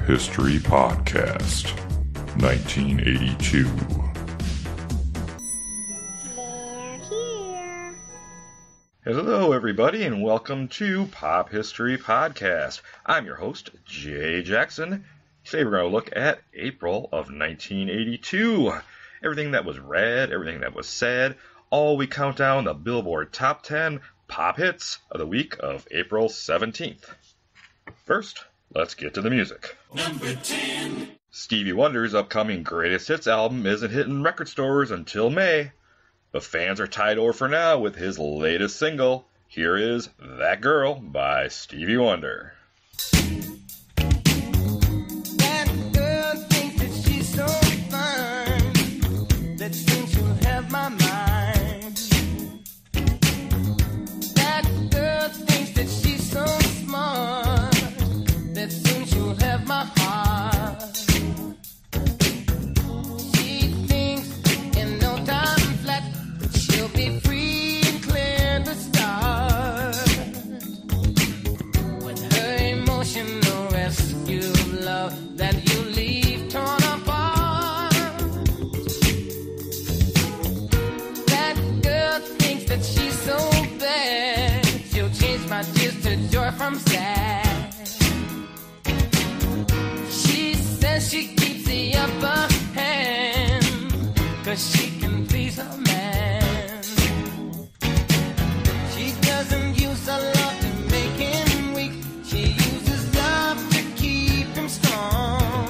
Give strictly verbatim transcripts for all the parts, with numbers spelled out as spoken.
History Podcast, nineteen eighty-two. They're here. Hello, everybody, and welcome to Pop History Podcast. I'm your host, Jay Jackson. Today we're going to look at April of nineteen eighty-two. Everything that was read, everything that was said, all we count down the Billboard Top ten Pop Hits of the week of April seventeenth. First, let's get to the music. Number ten. Stevie Wonder's upcoming Greatest Hits album isn't hitting record stores until May, but fans are tied over for now with his latest single. Here is That Girl by Stevie Wonder. That girl thinks that she's so fine, that soon she'll have my mind. That girl thinks that she's so smart, that soon she'll have my heart. She thinks in no time flat that she'll be free and clear to start. With her emotional rescue love that you leave torn apart. That girl thinks that she's so bad, she'll change my tears to joy from sad. She says she keeps the upper hand, 'cause she can please her man. She doesn't use her love to make him weak, she uses love to keep him strong.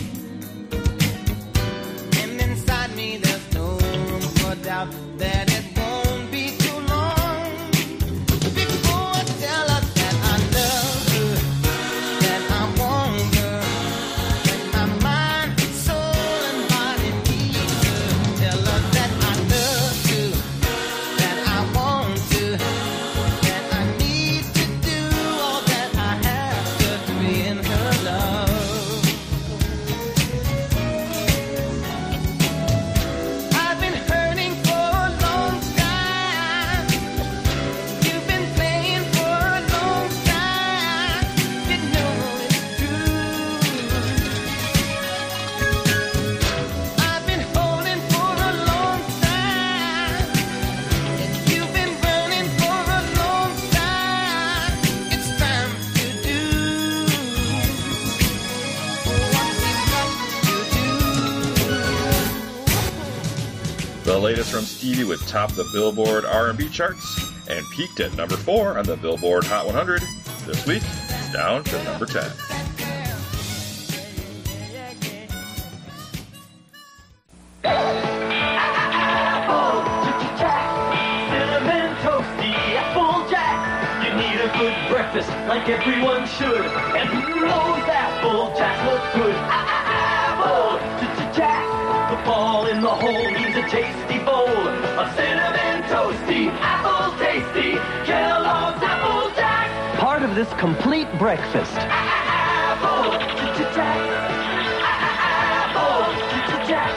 And inside me there's no room for doubt that it won't be too long before I tell her that I love her, that I want her, that my mind, soul, and body need her. Tell her that I love her, that I want her, that I need to do all that I have just to be in her love. I've been hurting for a long time. You've been playing for a long time. You know it's true. I've been holding for a long time. And you've been running for a long time. It's time to do what we must to do. The latest from Stevie would top the Billboard R and B charts and peaked at number four on the Billboard Hot one hundred. This week, it's down to number ten. Cinnamon toasty Applejack. You need a good breakfast like everyone should. And those Applejacks look good. Apple-jack. The ball in the hole needs a tasty bowl of cinnamon toasty, apple tasty, Kellogg's Applejack. Part of this complete breakfast. Apple-jack. Apple-jack.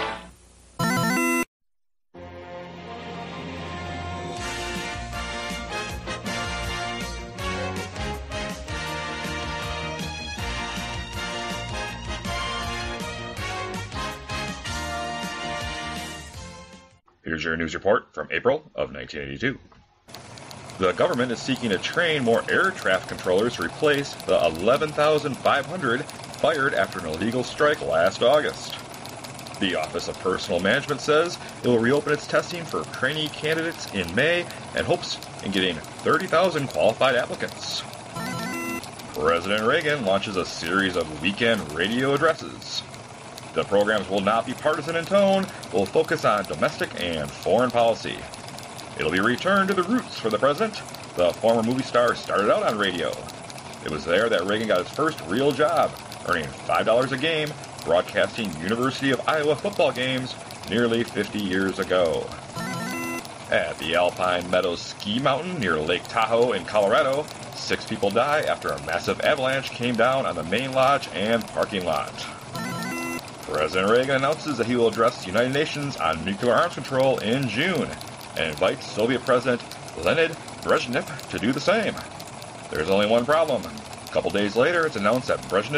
Here's your news report from April of nineteen eighty-two. The government is seeking to train more air traffic controllers to replace the eleven thousand five hundred fired after an illegal strike last August. The Office of Personnel Management says it will reopen its testing for trainee candidates in May and hopes in getting thirty thousand qualified applicants. President Reagan launches a series of weekend radio addresses. The programs will not be partisan in tone, will focus on domestic and foreign policy. It'll be a return to the roots for the president. The former movie star started out on radio. It was there that Reagan got his first real job, earning five dollars a game, broadcasting University of Iowa football games nearly fifty years ago. At the Alpine Meadows Ski Mountain near Lake Tahoe in Colorado, six people die after a massive avalanche came down on the main lodge and parking lot. President Reagan announces that he will address the United Nations on nuclear arms control in June and invites Soviet President Leonid Brezhnev to do the same. There's only one problem. A couple days later, it's announced that Brezhnev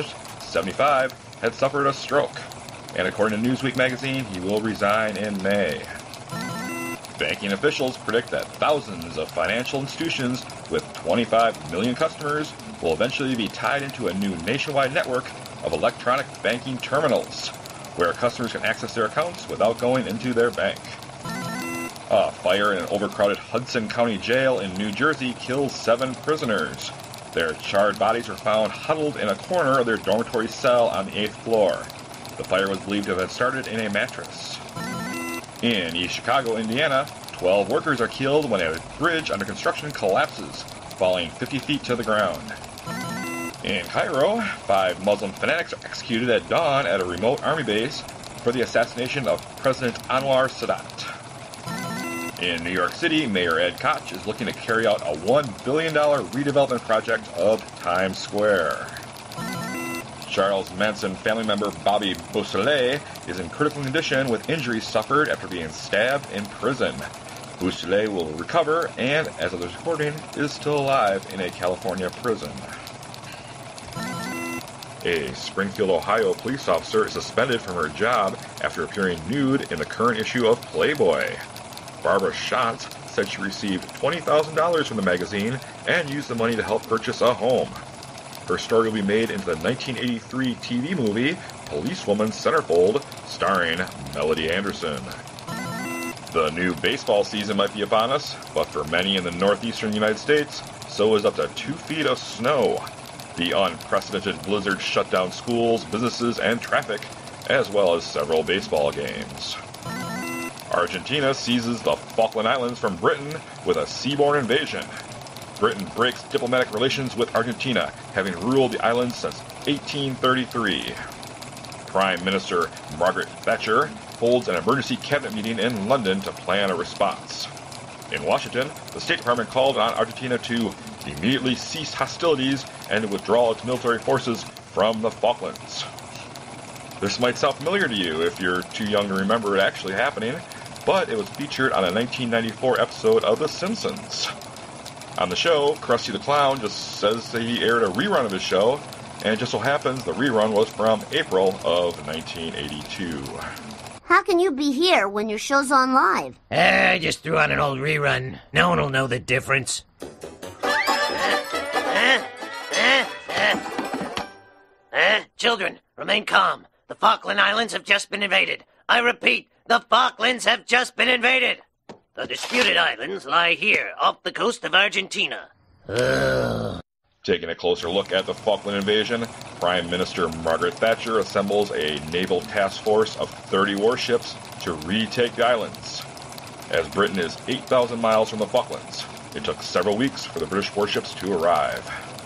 seventy-five, had suffered a stroke, and according to Newsweek magazine, he will resign in May. Banking officials predict that thousands of financial institutions with twenty-five million customers will eventually be tied into a new nationwide network of electronic banking terminals, where customers can access their accounts without going into their bank. A fire in an overcrowded Hudson County jail in New Jersey kills seven prisoners. Their charred bodies were found huddled in a corner of their dormitory cell on the eighth floor. The fire was believed to have started in a mattress. In East Chicago, Indiana, twelve workers are killed when a bridge under construction collapses, falling fifty feet to the ground. In Cairo, five Muslim fanatics are executed at dawn at a remote army base for the assassination of President Anwar Sadat. In New York City, Mayor Ed Koch is looking to carry out a one billion dollars redevelopment project of Times Square. Charles Manson family member Bobby Beausoleil is in critical condition with injuries suffered after being stabbed in prison. Beausoleil will recover and, as of this recording, is still alive in a California prison. A Springfield, Ohio police officer is suspended from her job after appearing nude in the current issue of Playboy. Barbara Schatz said she received twenty thousand dollars from the magazine and used the money to help purchase a home. Her story will be made into the nineteen eighty-three T V movie Policewoman Centerfold, starring Melody Anderson. The new baseball season might be upon us, but for many in the northeastern United States, so is up to two feet of snow. The unprecedented blizzard shut down schools, businesses, and traffic, as well as several baseball games. Argentina seizes the Falkland Islands from Britain with a seaborne invasion. Britain breaks diplomatic relations with Argentina, having ruled the islands since eighteen thirty-three. Prime Minister Margaret Thatcher holds an emergency cabinet meeting in London to plan a response. In Washington, the State Department called on Argentina to immediately cease hostilities and to withdraw its military forces from the Falklands. This might sound familiar to you if you're too young to remember it actually happening, but it was featured on a nineteen ninety-four episode of The Simpsons. On the show, Krusty the Clown just says that he aired a rerun of his show, and it just so happens the rerun was from April of nineteen eighty-two. How can you be here when your show's on live? I just threw on an old rerun. No one will know the difference. Uh, children, remain calm. The Falkland Islands have just been invaded. I repeat, the Falklands have just been invaded. The disputed islands lie here, off the coast of Argentina. Ugh. Taking a closer look at the Falkland invasion, Prime Minister Margaret Thatcher assembles a naval task force of thirty warships to retake the islands. As Britain is eight thousand miles from the Falklands, it took several weeks for the British warships to arrive.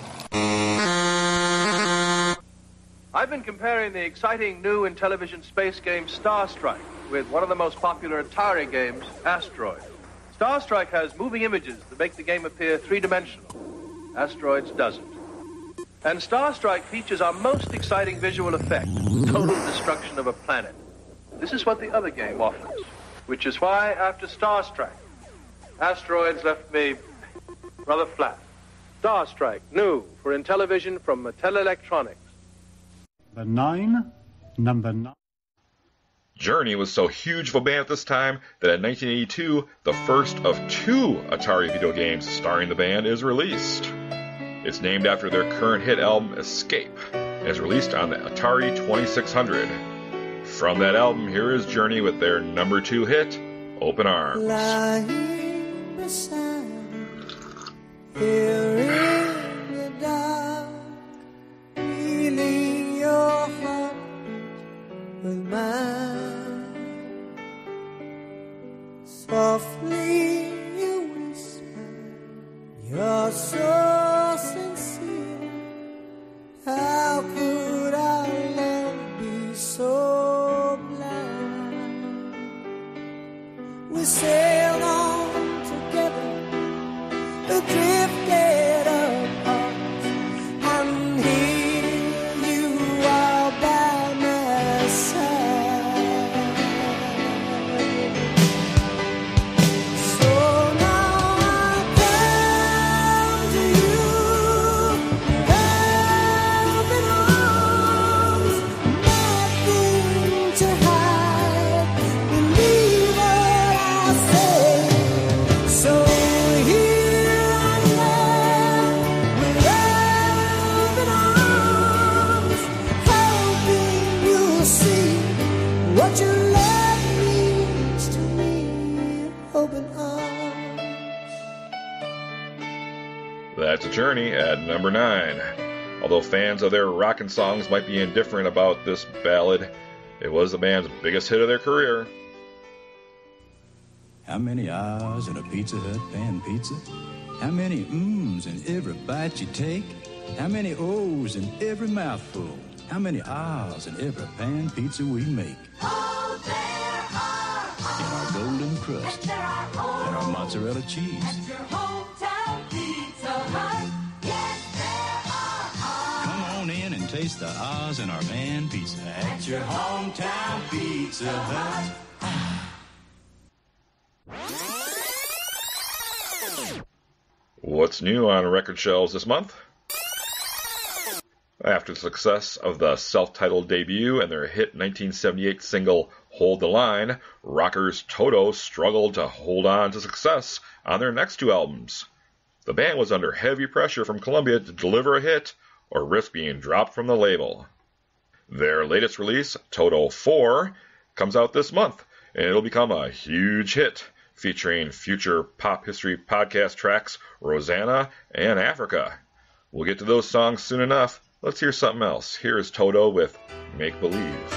I've been comparing the exciting new Intellivision space game Star Strike with one of the most popular Atari games, Asteroid. Star Strike has moving images that make the game appear three-dimensional. Asteroids doesn't. And Star Strike features our most exciting visual effect, total destruction of a planet. This is what the other game offers, which is why, after Star Strike, Asteroids left me rather flat. Star Strike, new for Intellivision from Mattel Electronics. The nine, number nine. Journey was so huge of a band at this time that in nineteen eighty-two, the first of two Atari video games starring the band is released. It's named after their current hit album, Escape, and is released on the Atari twenty-six hundred. From that album, here is Journey with their number two hit, Open Arms. Lying beside you, here in the dark, feeling your heart with mine. Softly you whisper, you're so sincere. How could our love be so blind? We sailed on together, drifted apart, and here you are by my side. what your love means to me, open arms. That's a Journey at number nine. Although fans of their rockin' songs might be indifferent about this ballad, it was the band's biggest hit of their career. How many hours in a Pizza Hut pan pizza? How many mms in every bite you take? How many O's in every mouthful? How many hours in every pan pizza we make? Oh, there are In our golden crust, there are holes and our mozzarella cheese. at your hometown Pizza Hut. Yes, there are Come on in and taste the Oz in our man pizza at your hometown Pizza Hut. What's new on record shelves this month? After the success of the self-titled debut and their hit nineteen seventy-eight single Hold the Line, rockers Toto struggled to hold on to success on their next two albums. The band was under heavy pressure from Columbia to deliver a hit or risk being dropped from the label. Their latest release, Toto four, comes out this month, and it'll become a huge hit, featuring future pop history podcast tracks Rosanna and Africa. We'll get to those songs soon enough. Let's hear something else. Here is Toto with Make Believe.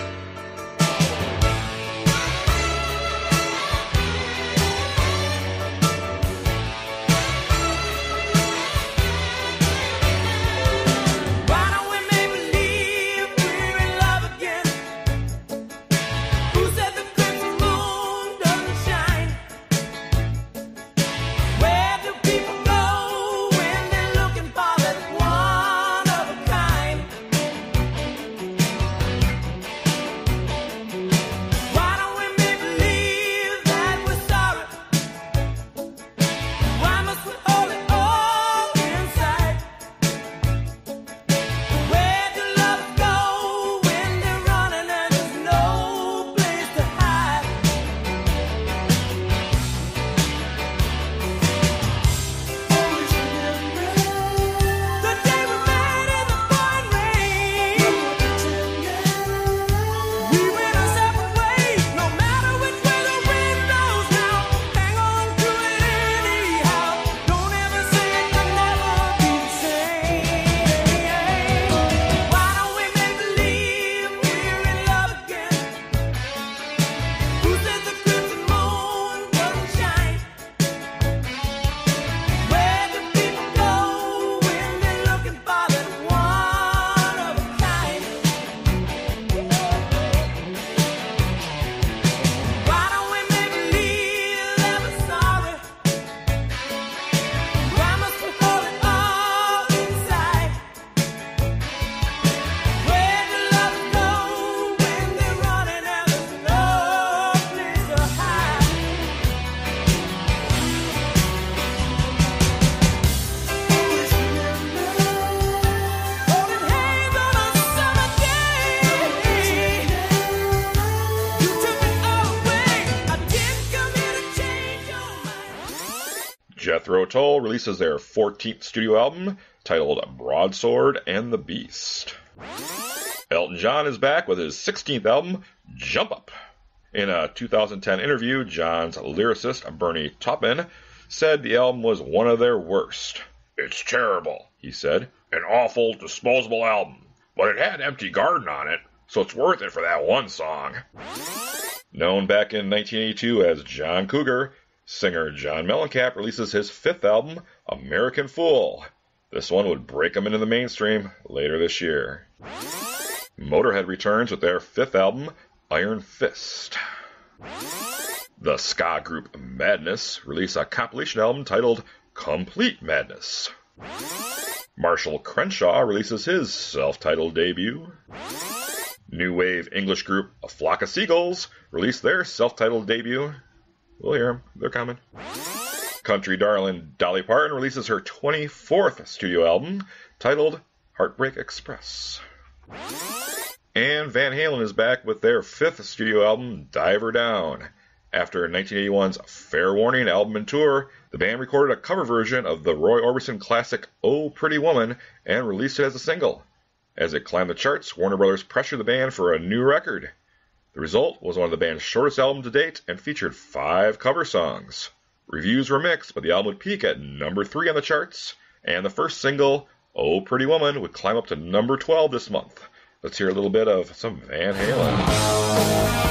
Jethro Tull releases their fourteenth studio album, titled Broadsword and the Beast. Elton John is back with his sixteenth album, Jump Up. In a two thousand ten interview, John's lyricist, Bernie Taupin, said the album was one of their worst. "It's terrible," he said. "An awful, disposable album. But it had Empty Garden on it, so it's worth it for that one song." Known back in nineteen eighty-two as John Cougar, singer John Mellencamp releases his fifth album, American Fool. This one would break him into the mainstream later this year. Motorhead returns with their fifth album, Iron Fist. The ska group Madness release a compilation album titled Complete Madness. Marshall Crenshaw releases his self-titled debut. New wave English group A Flock of Seagulls release their self-titled debut. We'll hear them. They're coming. Country darling Dolly Parton releases her twenty-fourth studio album, titled Heartbreak Express. And Van Halen is back with their fifth studio album, Diver Down. After nineteen eighty-one's Fair Warning album and tour, the band recorded a cover version of the Roy Orbison classic Oh Pretty Woman and released it as a single. As it climbed the charts, Warner Brothers pressured the band for a new record. The result was one of the band's shortest albums to date and featured five cover songs. Reviews were mixed, but the album would peak at number three on the charts, and the first single, Oh Pretty Woman, would climb up to number twelve this month. Let's hear a little bit of some Van Halen.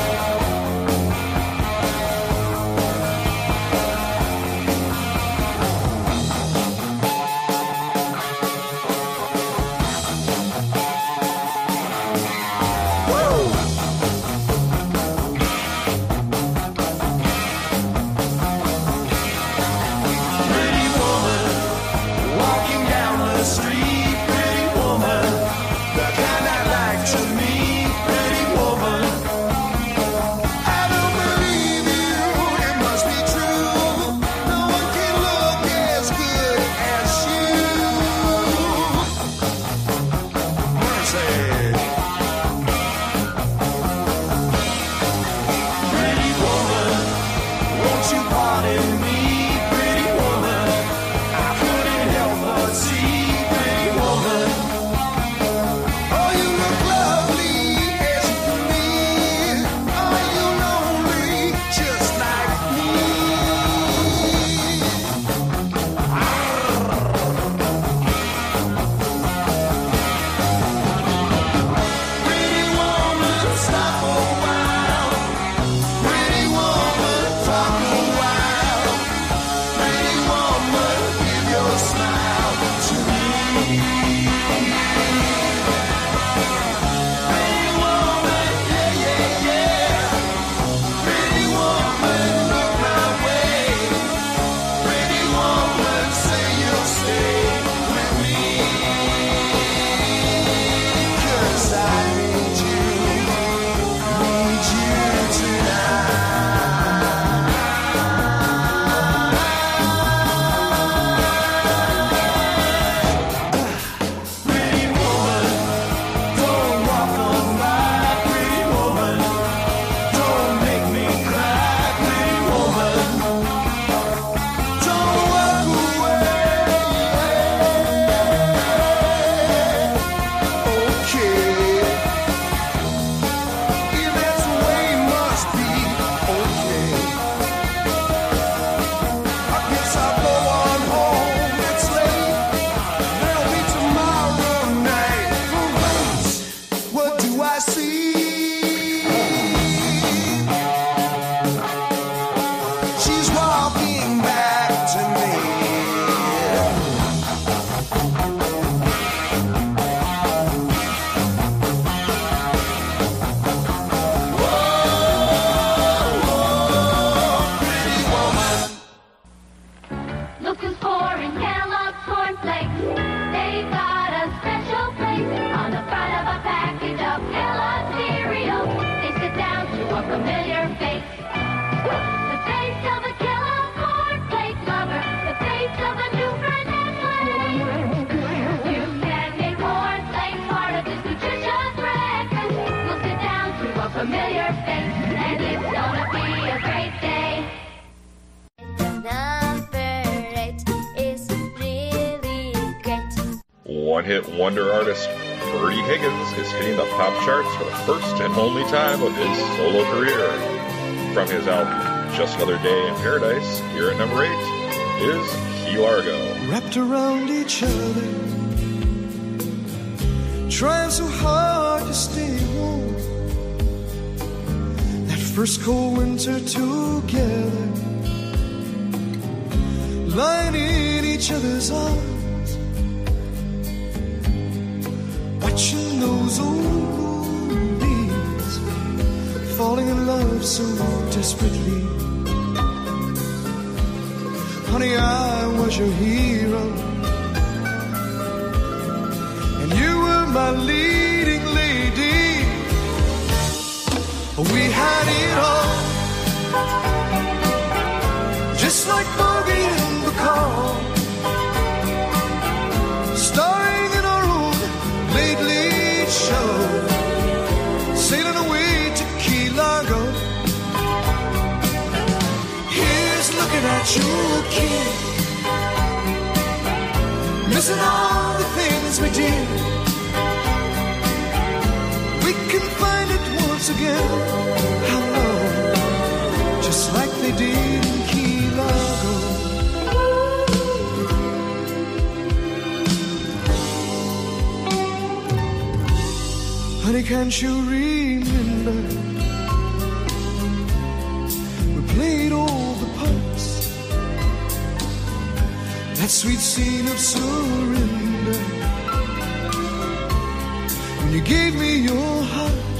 One-hit wonder artist Bertie Higgins is hitting the pop charts for the first and only time of his solo career. From his album Just Another Day in Paradise, here at number eight is Key Largo. Wrapped around each other, trying so hard to stay warm. That first cold winter together, lying in each other's arms. Watching those old movies, falling in love so desperately. Honey, I was your hero, and you were my leading lady. We had it all, just like Bogey and Bacall, starring in our own late late show, sailing away to Key Largo. Here's looking at you, kid, missing all the things we did. We can find it once once again. How long? Just like they did in Key Largo. Honey, can't you remember? We played all the parts. That sweet scene of surrender. When you gave me your heart.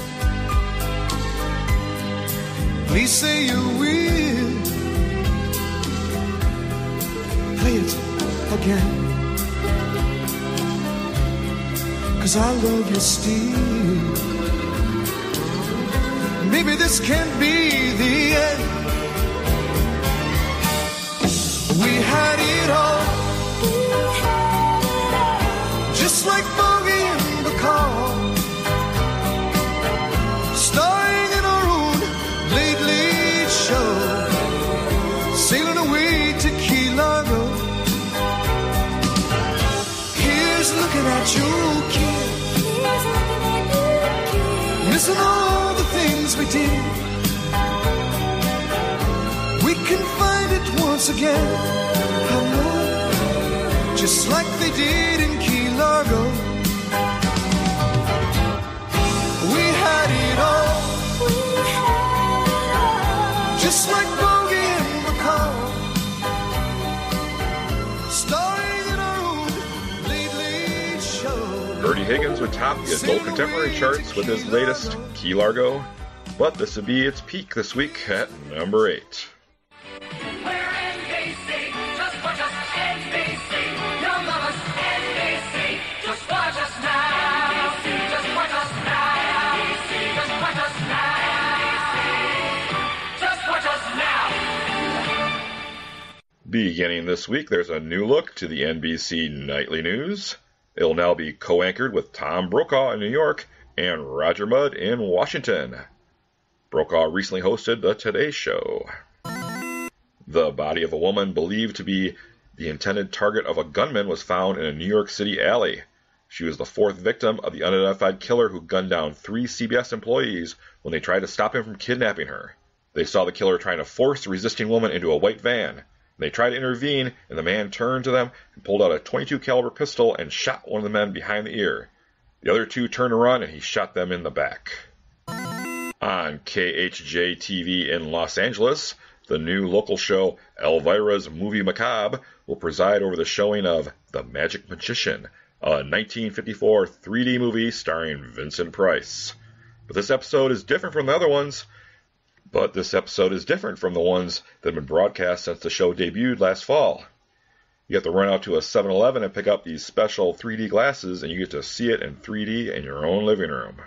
Please say you will. Play it again. 'Cause I love you still. Maybe this can't be the end. We had it all. Just like Bogey in the car. Starring in our own late, late show. Sailing away to Key Largo. Here's looking at you, kid. Missing all the things we did. We can find it once again. I know. Just like they did in Key Largo. We had it all. Just like Bogey in the car. Starring in our own late, late show. Bertie Higgins would top the adult contemporary charts with his latest, Key Largo, but this would be its peak this week at number eight. We're N B C, just watch us, N B C. You'll love us, N B C. Just watch us now. Just watch us now. Just watch us now. Just watch us now. Beginning this week, there's a new look to the N B C Nightly News. It'll now be co-anchored with Tom Brokaw in New York and Roger Mudd in Washington. Brokaw recently hosted The Today Show. The body of a woman believed to be the intended target of a gunman was found in a New York City alley. She was the fourth victim of the unidentified killer who gunned down three C B S employees when they tried to stop him from kidnapping her. They saw the killer trying to force the resisting woman into a white van. They tried to intervene, and the man turned to them and pulled out a twenty-two caliber pistol and shot one of the men behind the ear. The other two turned to run, and he shot them in the back. On K H J T V in Los Angeles, the new local show Elvira's Movie Macabre will preside over the showing of The Magic Magician, a nineteen fifty-four three D movie starring Vincent Price. But this episode is different from the other ones. But this episode is different from the ones that have been broadcast since the show debuted last fall. You have to run out to a seven eleven and pick up these special three D glasses, and you get to see it in three D in your own living room.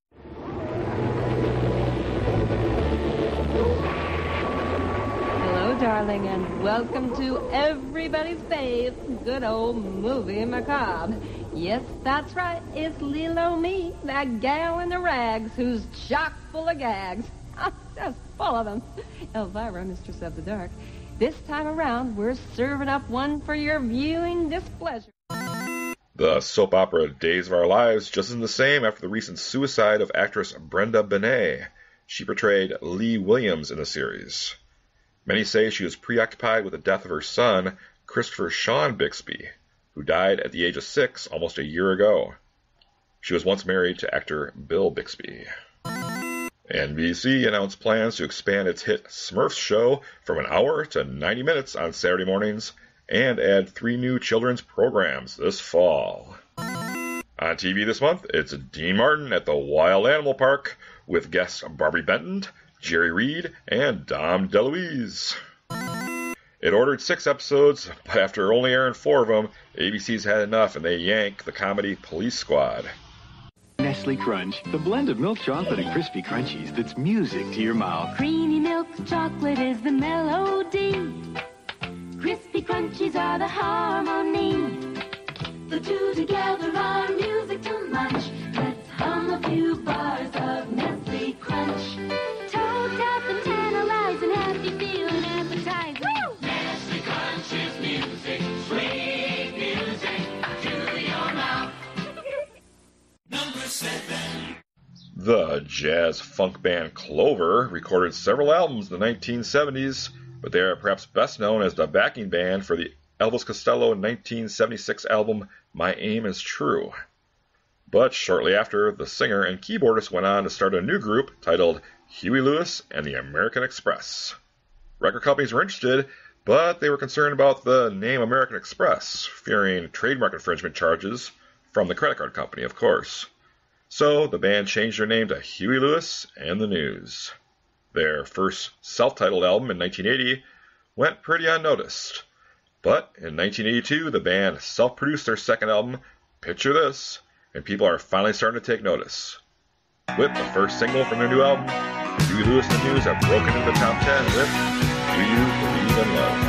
Hello, darling, and welcome to everybody's fave, good old Movie Macabre. Yes, that's right, it's Lilo Me, that gal in the rags who's chock full of gags. Just full of them. Elvira, Mistress of the Dark. This time around, we're serving up one for your viewing displeasure. The soap opera Days of Our Lives just isn't the same after the recent suicide of actress Brenda Benet. She portrayed Lee Williams in the series. Many say she was preoccupied with the death of her son, Christopher Sean Bixby, who died at the age of six almost a year ago. She was once married to actor Bill Bixby. N B C announced plans to expand its hit Smurfs show from an hour to ninety minutes on Saturday mornings and add three new children's programs this fall. On T V this month, it's Dean Martin at the Wild Animal Park with guests Barbie Benton, Jerry Reed, and Dom DeLuise. It ordered six episodes, but after only airing four of them, A B C's had enough and they yanked the comedy Police Squad. Nestle Crunch, the blend of milk chocolate and crispy crunchies that's music to your mouth. Creamy milk chocolate is the melody. Crispy crunchies are the harmony. The two together are music to munch. Let's hum a few bars of Nestle Crunch. Toad up and tantalize and happy feeling appetizing. Nestle Crunch is music, sweet music to your mouth. Number seven. The jazz funk band Clover recorded several albums in the nineteen seventies, but they are perhaps best known as the backing band for the Elvis Costello nineteen seventy-six album My Aim Is True. But shortly after, the singer and keyboardist went on to start a new group titled Huey Lewis and the American Express. Record companies were interested, but they were concerned about the name American Express, fearing trademark infringement charges from the credit card company, of course. So the band changed their name to Huey Lewis and the News. Their first self-titled album in nineteen eighty went pretty unnoticed. But in nineteen eighty-two, the band self-produced their second album, Picture This, and people are finally starting to take notice. With the first single from their new album, Huey Lewis and the News have broken into the top ten with Do You Believe in Love?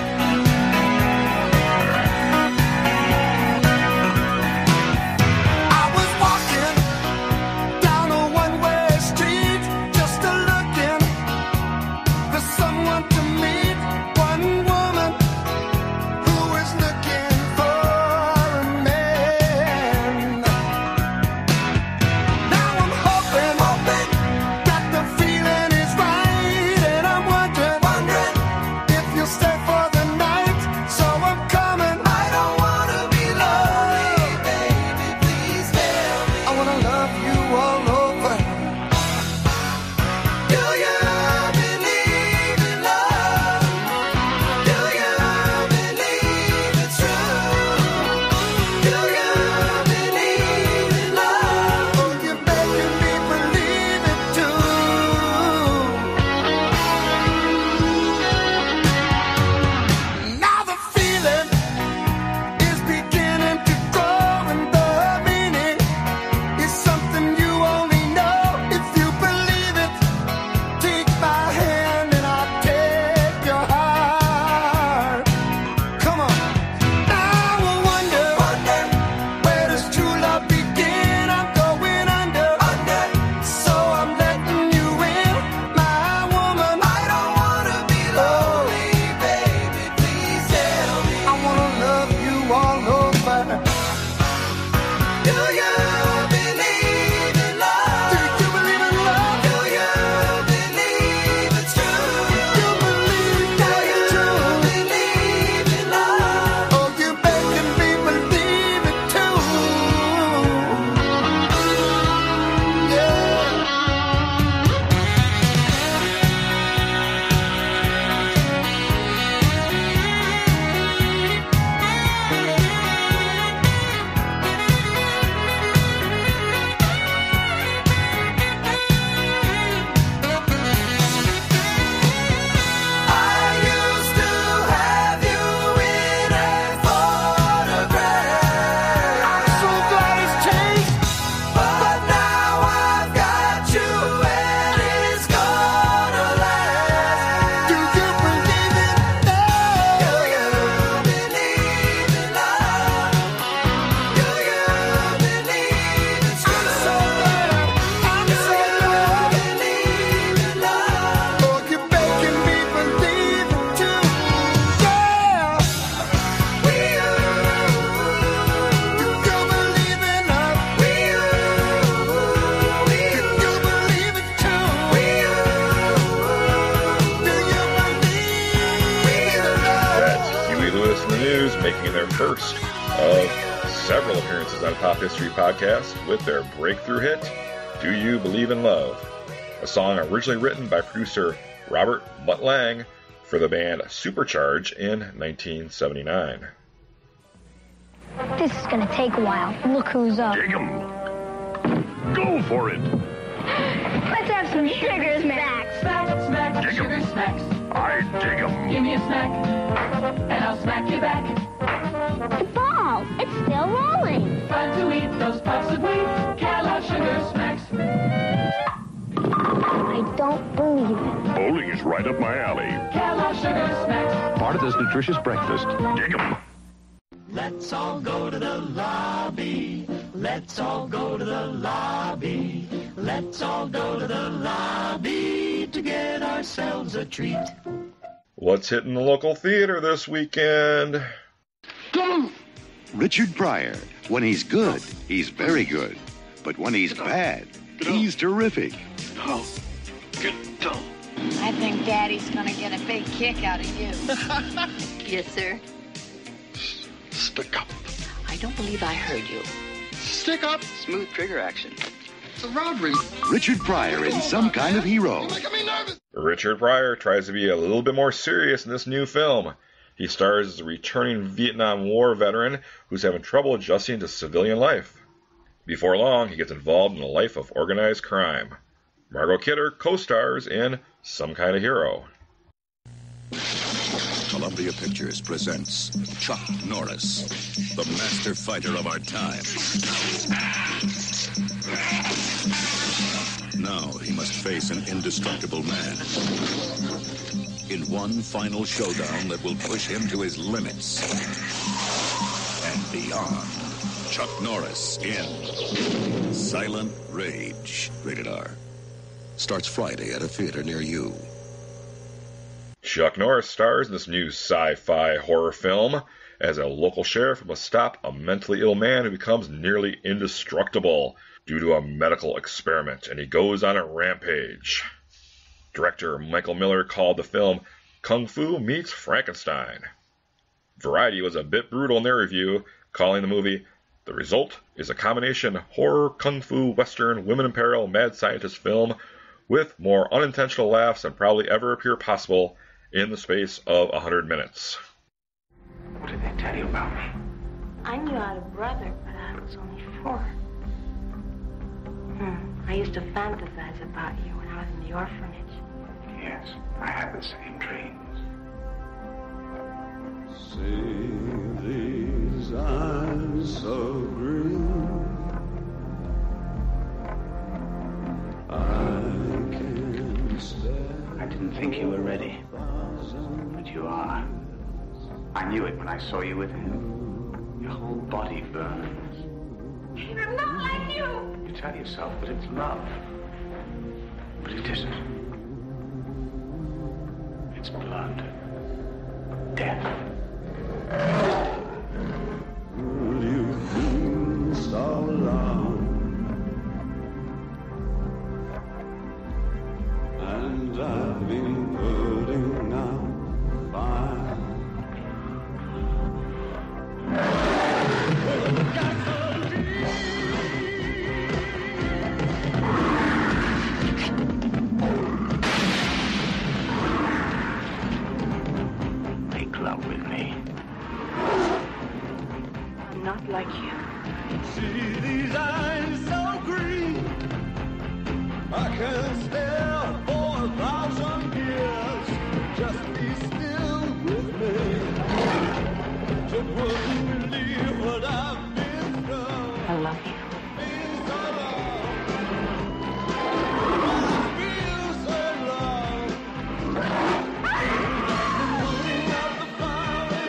Making their first of several appearances on Pop History Podcast with their breakthrough hit, Do You Believe in Love? A song originally written by producer Robert Mutt Lange for the band Supercharge in nineteen seventy-nine. This is gonna take a while. Look who's up. Dig 'em. Go for it. Let's have some sugar smacks. Smack, smack, Dig 'em. sugar smacks. I dig 'em. Give me a smack, and I'll smack you back. The ball, it's still rolling. Fun to eat those puffs of wheat. Kellogg's sugar smacks. I don't believe it. Bowling is right up my alley. Kellogg's sugar smacks. Part of this nutritious breakfast. Dig 'em. Let's all go to the lobby. Let's all go to the lobby. Let's all go to the lobby to get ourselves a treat. What's hitting the local theater this weekend? Richard Pryor. When he's good, he's very good. But when he's bad, He's terrific. Oh, good dog. I think Daddy's gonna get a big kick out of you. Yes, sir. Stick up. I don't believe I heard you. Stick up. Smooth trigger action. It's a robbery. Richard Pryor in Some Kind of Hero. Richard Pryor tries to be a little bit more serious in this new film. He stars as a returning Vietnam War veteran who's having trouble adjusting to civilian life. Before long, he gets involved in a life of organized crime. Margot Kidder co-stars in Some Kind of Hero. Columbia Pictures presents Chuck Norris, the master fighter of our time. Now he must face an indestructible man in one final showdown that will push him to his limits and beyond. Chuck Norris in Silent Rage, rated R. Starts Friday at a theater near you. Chuck Norris stars in this new sci-fi horror film as a local sheriff must stop a mentally ill man who becomes nearly indestructible due to a medical experiment, and he goes on a rampage. Director Michael Miller called the film Kung Fu Meets Frankenstein. Variety was a bit brutal in their review, calling the movie, "The result is a combination horror, kung fu, western, women in peril, mad scientist film with more unintentional laughs than probably ever appear possible in the space of one hundred minutes." What did they tell you about me? I knew I had a brother, but I was only four. Hmm. I used to fantasize about you when I was in the orphanage. Yes, I had the same dreams. See these eyes so green. I can stare. I didn't think you were ready, but you are. I knew it when I saw you with him. Your whole body burns. I'm not like you! You tell yourself that it's love, but it isn't. It's blood. Death. Would you been so long? And I've been putting out fire. Make love with me. I'm not like you. See these eyes so green. I can stare for a thousand years. Just be still with me. Just wouldn't believe what I've been through. I love you. Been so long. Been so long. Moving out the fire.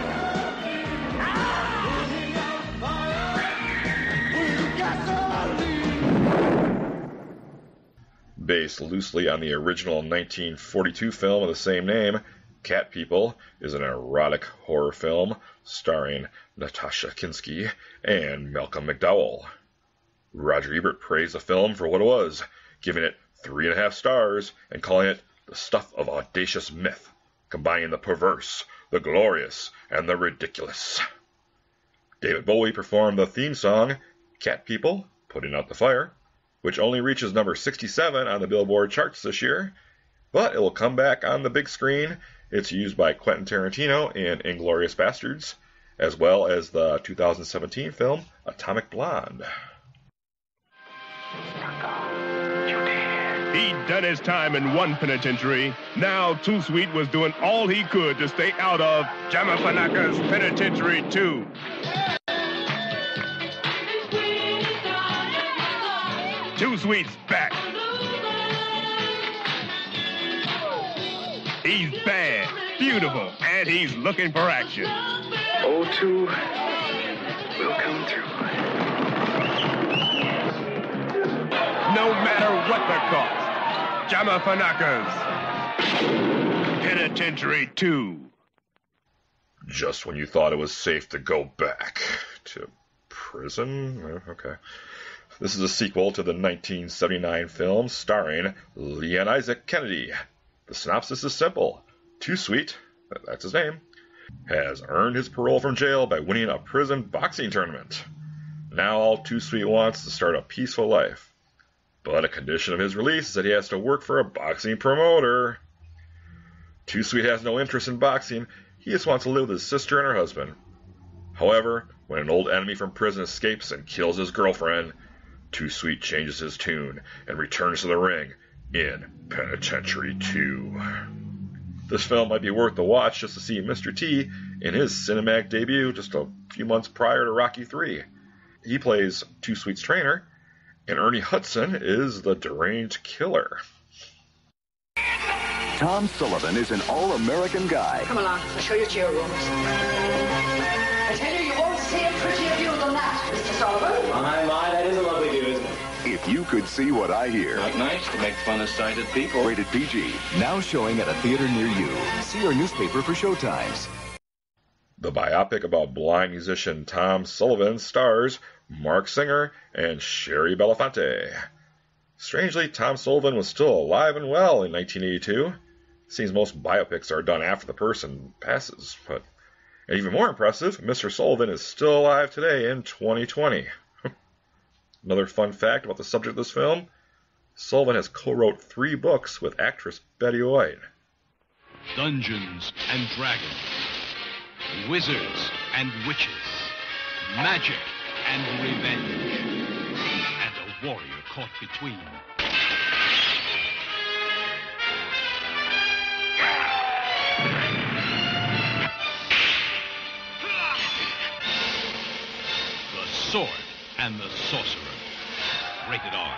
Moving out the fire. With gasoline. Based loosely on the original nineteen forty-two film of the same name, Cat People is an erotic horror film starring Natasha Kinski and Malcolm McDowell. Roger Ebert praised the film for what it was, giving it three and a half stars and calling it the stuff of audacious myth, combining the perverse, the glorious, and the ridiculous. David Bowie performed the theme song, Cat People, Putting Out the Fire, which only reaches number sixty-seven on the Billboard charts this year, but it will come back on the big screen. It's used by Quentin Tarantino in Inglourious Bastards, as well as the two thousand seventeen film Atomic Blonde. He'd done his time in one penitentiary. Now Too Sweet was doing all he could to stay out of Jamafanaka's Penitentiary two. Too Sweet's back. He's bad, beautiful, and he's looking for action. O two will come through. No matter what the cost. Jamafanaka's Penitentiary two. Just when you thought it was safe to go back to prison? Oh, okay. This is a sequel to the nineteen seventy-nine film starring Leon Isaac Kennedy. The synopsis is simple. Too Sweet, that's his name, has earned his parole from jail by winning a prison boxing tournament. Now all Too Sweet wants is to start a peaceful life. But a condition of his release is that he has to work for a boxing promoter. Too Sweet has no interest in boxing. He just wants to live with his sister and her husband. However, when an old enemy from prison escapes and kills his girlfriend, Too Sweet changes his tune and returns to the ring in Penitentiary two. This film might be worth the watch just to see Mister T in his cinematic debut just a few months prior to Rocky three. He plays Too Sweet's trainer, and Ernie Hudson is the deranged killer. Tom Sullivan is an all-American guy. Come along, I'll show you to your rooms. I tell you, you won't see a prettier view than that, Mister Sullivan. My, my, that is a lovely view, isn't it? If you could see what I hear. Not nice to make fun of sighted people. Rated P G. Now showing at a theater near you. See our newspaper for showtimes. The biopic about blind musician Tom Sullivan stars Mark Singer and Sherry Belafonte. Strangely, Tom Sullivan was still alive and well in nineteen eighty-two. It seems most biopics are done after the person passes, but and even more impressive, Mister Sullivan is still alive today in twenty twenty. Another fun fact about the subject of this film, Sullivan has co-wrote three books with actress Betty White. Dungeons and Dragons, Wizards and Witches, Magic and Revenge, and a warrior caught between. The Sword and the Sorcerer. Rated R.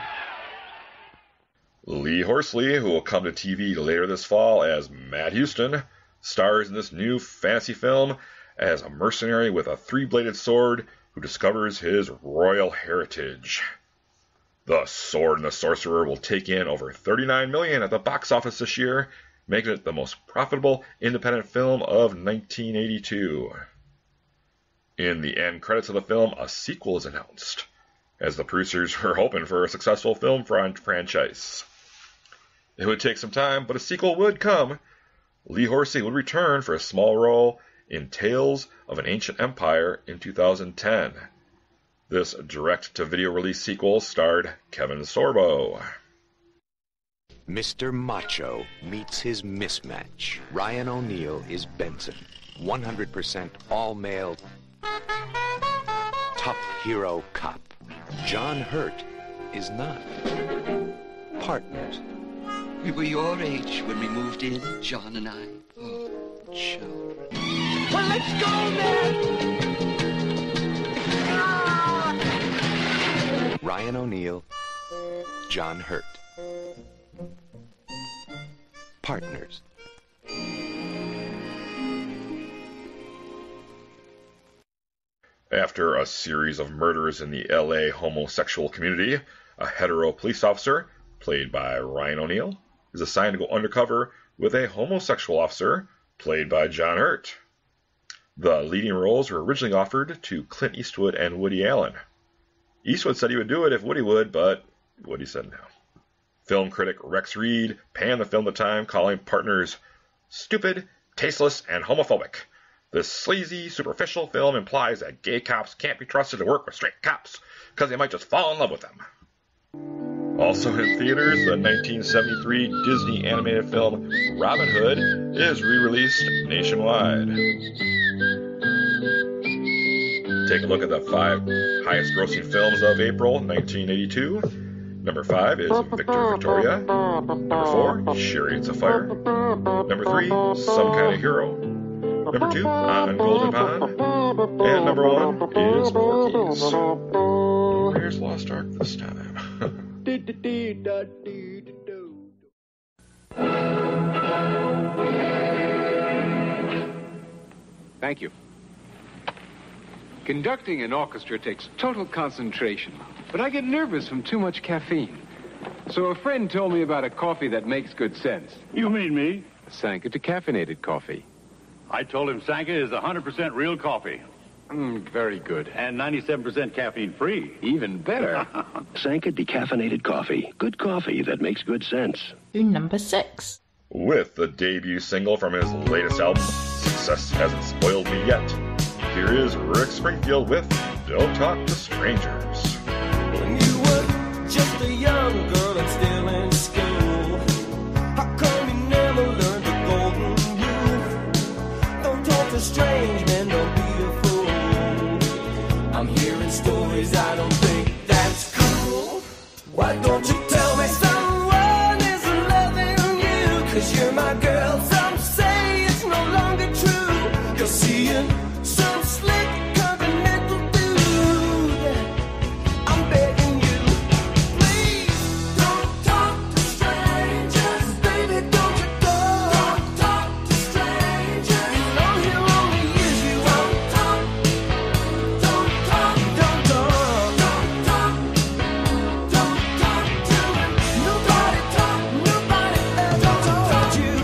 Lee Horsley, who will come to T V later this fall as Matt Houston, stars in this new fantasy film as a mercenary with a three-bladed sword who discovers his royal heritage. The Sword and the Sorcerer will take in over thirty-nine million dollars at the box office this year, making it the most profitable independent film of nineteen eighty-two. In the end credits of the film, a sequel is announced, as the producers were hoping for a successful film franchise. It would take some time, but a sequel would come. Lee Horsley would return for a small role in Tales of an Ancient Empire in two thousand ten. This direct-to-video release sequel starred Kevin Sorbo. Mister Macho meets his mismatch. Ryan O'Neal is Benson. one hundred percent all-male tough hero cop. John Hurt is not. Partners. We were your age when we moved in, John and I. Oh, children. Well, let's go, man! Ryan O'Neal, John Hurt. Partners. After a series of murders in the L A homosexual community, a hetero police officer, played by Ryan O'Neal, is assigned to go undercover with a homosexual officer, played by John Hurt. The leading roles were originally offered to Clint Eastwood and Woody Allen. Eastwood said he would do it if Woody would, but Woody said no. Film critic Rex Reed panned the film at the time, calling Partners stupid, tasteless, and homophobic. This sleazy, superficial film implies that gay cops can't be trusted to work with straight cops because they might just fall in love with them. Also in theaters, the nineteen seventy-three Disney animated film Robin Hood is re-released nationwide. Take a look at the five highest-grossing films of April nineteen eighty-two. Number five is Victor Victoria. Number four, Chariots of Fire. Number three, Some Kind of Hero. Number two, On Golden Pond. And number one is Porky's. Where's Lost Ark this time? Thank you. Conducting an orchestra takes total concentration, but I get nervous from too much caffeine. So a friend told me about a coffee that makes good sense. You mean me? Sanka decaffeinated coffee. I told him Sanka is one hundred percent real coffee. Mm, very good. And ninety-seven percent caffeine free. Even better. Sanka decaffeinated coffee. Good coffee that makes good sense. Number six. With the debut single from his latest album, Success Hasn't Spoiled Me Yet, here is Rick Springfield with Don't Talk to Strangers. When you were just a young girl and still in school, how come you never learned the golden rule? Don't talk to strange men, don't be a fool. I'm hearing stories, I don't think that's cool. Why don't you tell me someone isn't loving you? Cause you're my girl, some say it's no longer true. You're seeing some slick continental dude. I'm begging you, please don't talk to strangers. Baby, don't you go. Don't talk to strangers. You know he'll only use you. Don't talk, don't talk, don't talk, don't talk, don't talk to him. Nobody talk, nobody ever told you.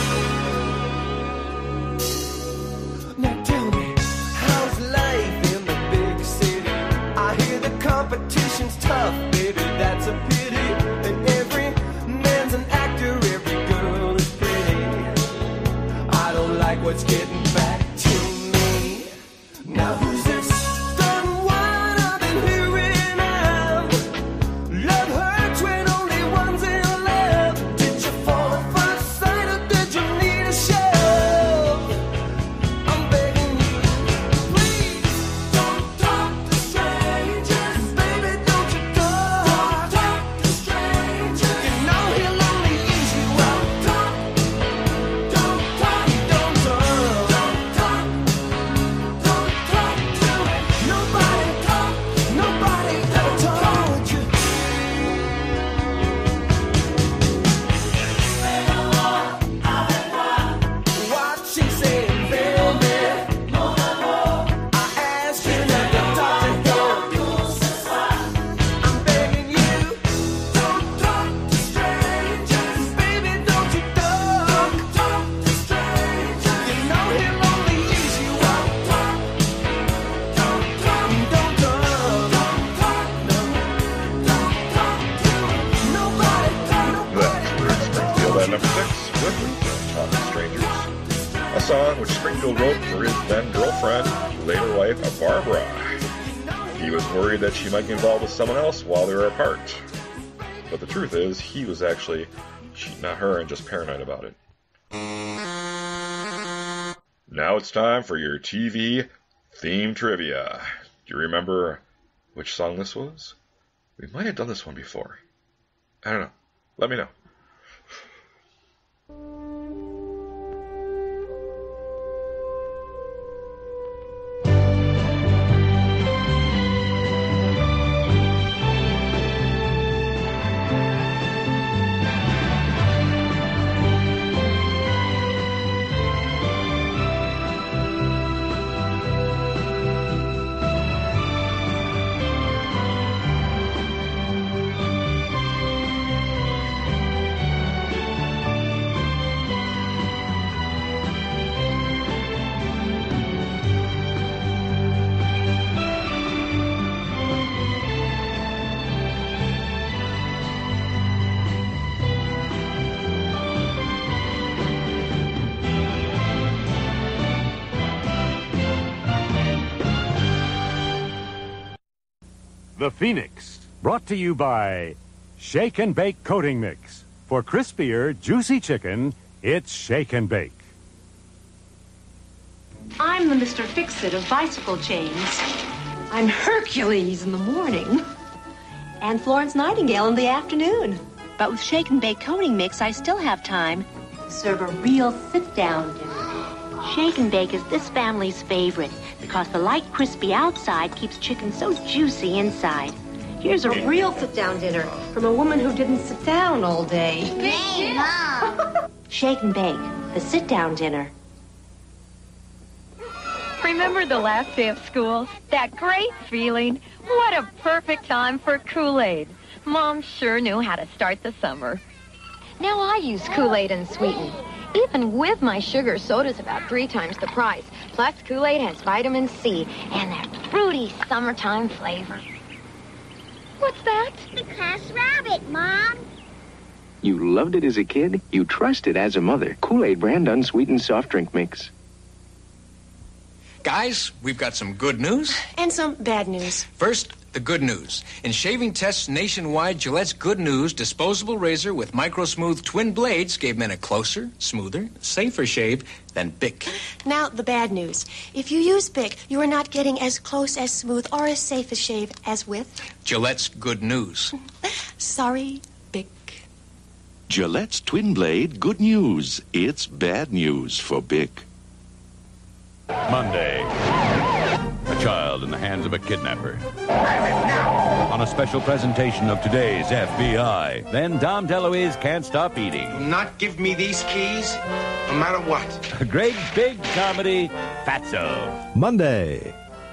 Now tell me, how's life in the big city? I hear the competition's tough, baby, that's a pity. And every man's an actor, every girl is pretty. I don't like what's getting back to me. Now who's this done one I've been hearing of? Love hurts when only one's in love. Did you fall at first sight or did you need a shove? I'm begging you, please don't talk to strangers. Baby, don't you go. Don't talk to strangers. You know he'll only use you. Don't talk, don't talk, don't talk, don't talk, don't talk to him. Nobody talk, nobody ever told you. What she saying, baby? I asked you not to talk to him. I'm begging you, don't talk to strangers. Baby, don't you go. Don't talk to strangers. You know he'll only use you. Don't talk, don't talk, don't talk, don't talk, no, don't talk to him. Nobody talk, That's Rick Springfield at number six with Don't Talk to Strangers, a song which Springfield wrote for his then girlfriend, later wife, Barbara. He was worried that she might get involved with someone else while they were apart. But the truth is, he was actually cheating on her and just paranoid about it. Now it's time for your T V theme trivia. Do you remember which song this was? We might have done this one before. I don't know. Let me know. The Phoenix, brought to you by Shake and Bake Coating Mix. For crispier, juicy chicken, it's Shake and Bake. I'm the Mister Fix-It of bicycle chains. I'm Hercules in the morning. And Florence Nightingale in the afternoon. But with Shake and Bake Coating Mix, I still have time to serve a real sit-down dinner. Shake and Bake is this family's favorite because the light crispy outside keeps chicken so juicy inside. Here's a real sit-down dinner from a woman who didn't sit down all day. Hey, Mom! Shake and Bake, the sit-down dinner. Remember the last day of school? That great feeling? What a perfect time for Kool-Aid. Mom sure knew how to start the summer. Now I use Kool-Aid and Sweeten. Even with my sugar, soda's about three times the price. Plus, Kool-Aid has vitamin C and that fruity summertime flavor. What's that? The Class Rabbit, Mom. You loved it as a kid. You trust it as a mother. Kool-Aid brand unsweetened soft drink mix. Guys, we've got some good news. And some bad news. First, the good news. In shaving tests nationwide, Gillette's Good News disposable razor with micro-smooth twin blades gave men a closer, smoother, safer shave than Bic. Now, the bad news. If you use Bic, you are not getting as close, as smooth, or as safe a shave as with Gillette's Good News. Sorry, Bic. Gillette's Twin Blade Good News. It's bad news for Bic. Monday. A child in the hands of a kidnapper. On a special presentation of today's F B I. Then Dom DeLuise can't stop eating. Do not give me these keys, no matter what. A great big comedy, Fatso. Monday.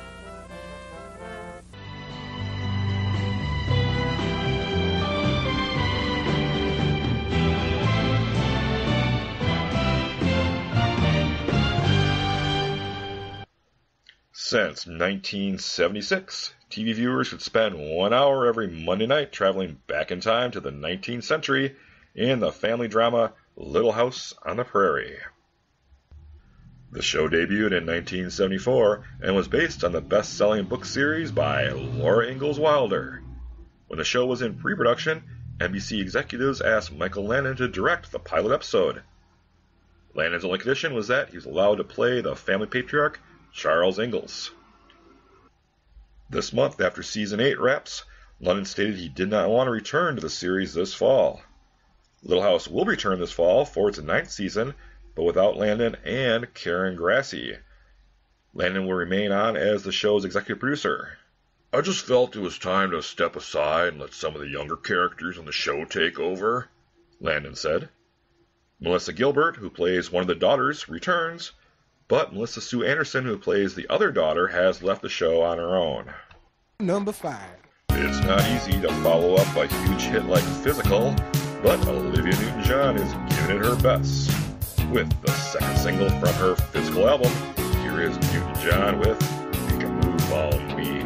Since nineteen seventy-six, T V viewers should spend one hour every Monday night traveling back in time to the nineteenth century in the family drama Little House on the Prairie. The show debuted in nineteen seventy-four and was based on the best-selling book series by Laura Ingalls Wilder. When the show was in pre-production, N B C executives asked Michael Landon to direct the pilot episode. Landon's only condition was that he was allowed to play the family patriarch Charles Ingalls. This month, after season eight wraps, London stated he did not want to return to the series this fall. Little House will return this fall for its ninth season, but without Landon and Karen Grassi. Landon will remain on as the show's executive producer. I just felt it was time to step aside and let some of the younger characters on the show take over, Landon said. Melissa Gilbert, who plays one of the daughters, returns, but Melissa Sue Anderson, who plays the other daughter, has left the show on her own. Number five. It's not easy to follow up a huge hit like Physical, but Olivia Newton-John is giving it her best. With the second single from her Physical album, here is Newton-John with Make a Move on Me.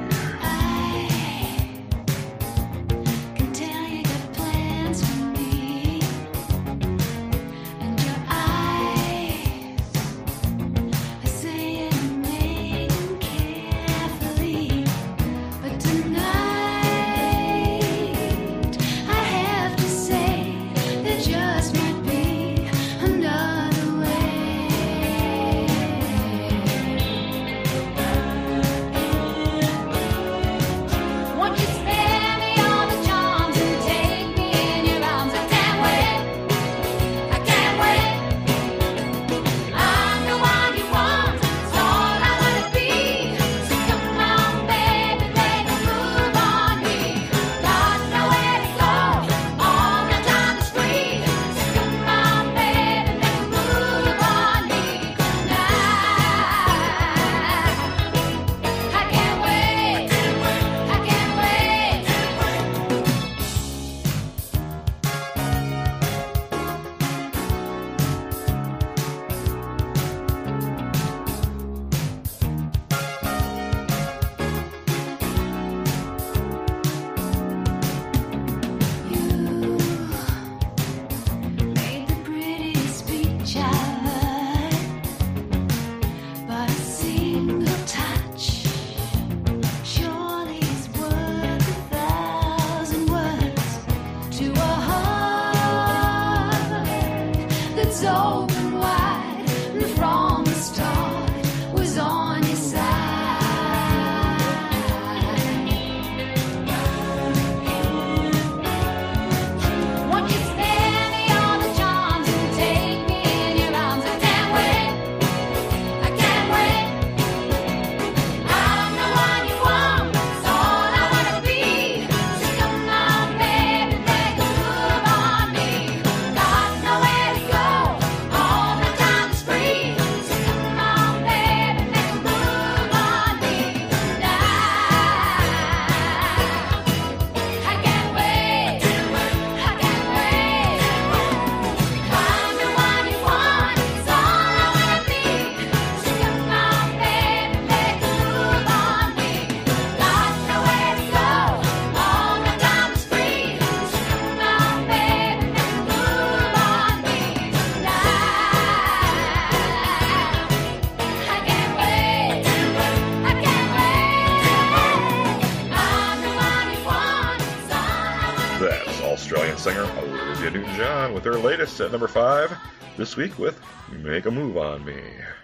Elton John with their latest at number five, this week with Make a Move on Me.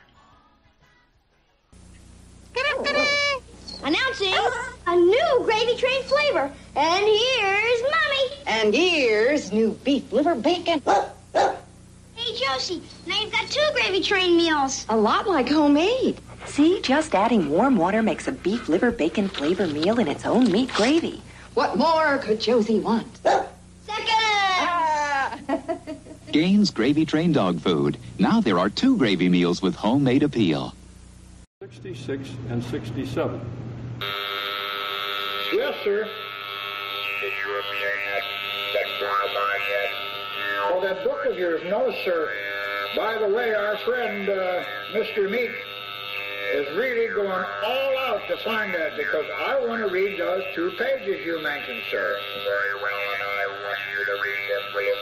Announcing a new Gravy Train flavor. And here's Mommy. And here's new beef liver bacon. Hey, Josie, now you've got two Gravy Train meals. A lot like homemade. See, just adding warm water makes a beef liver bacon flavor meal in its own meat gravy. What more could Josie want? Gaines Gravy Train dog food. Now there are two gravy meals with homemade appeal. sixty-six and sixty-seven. Yes, sir. Did you obtain that, that Brahman yet? Oh, that book of yours? No, sir. By the way, our friend, uh, Mister Meek, is really going all out to find that because I want to read those two pages you mentioned, sir. Very well, and I want you to read them, please.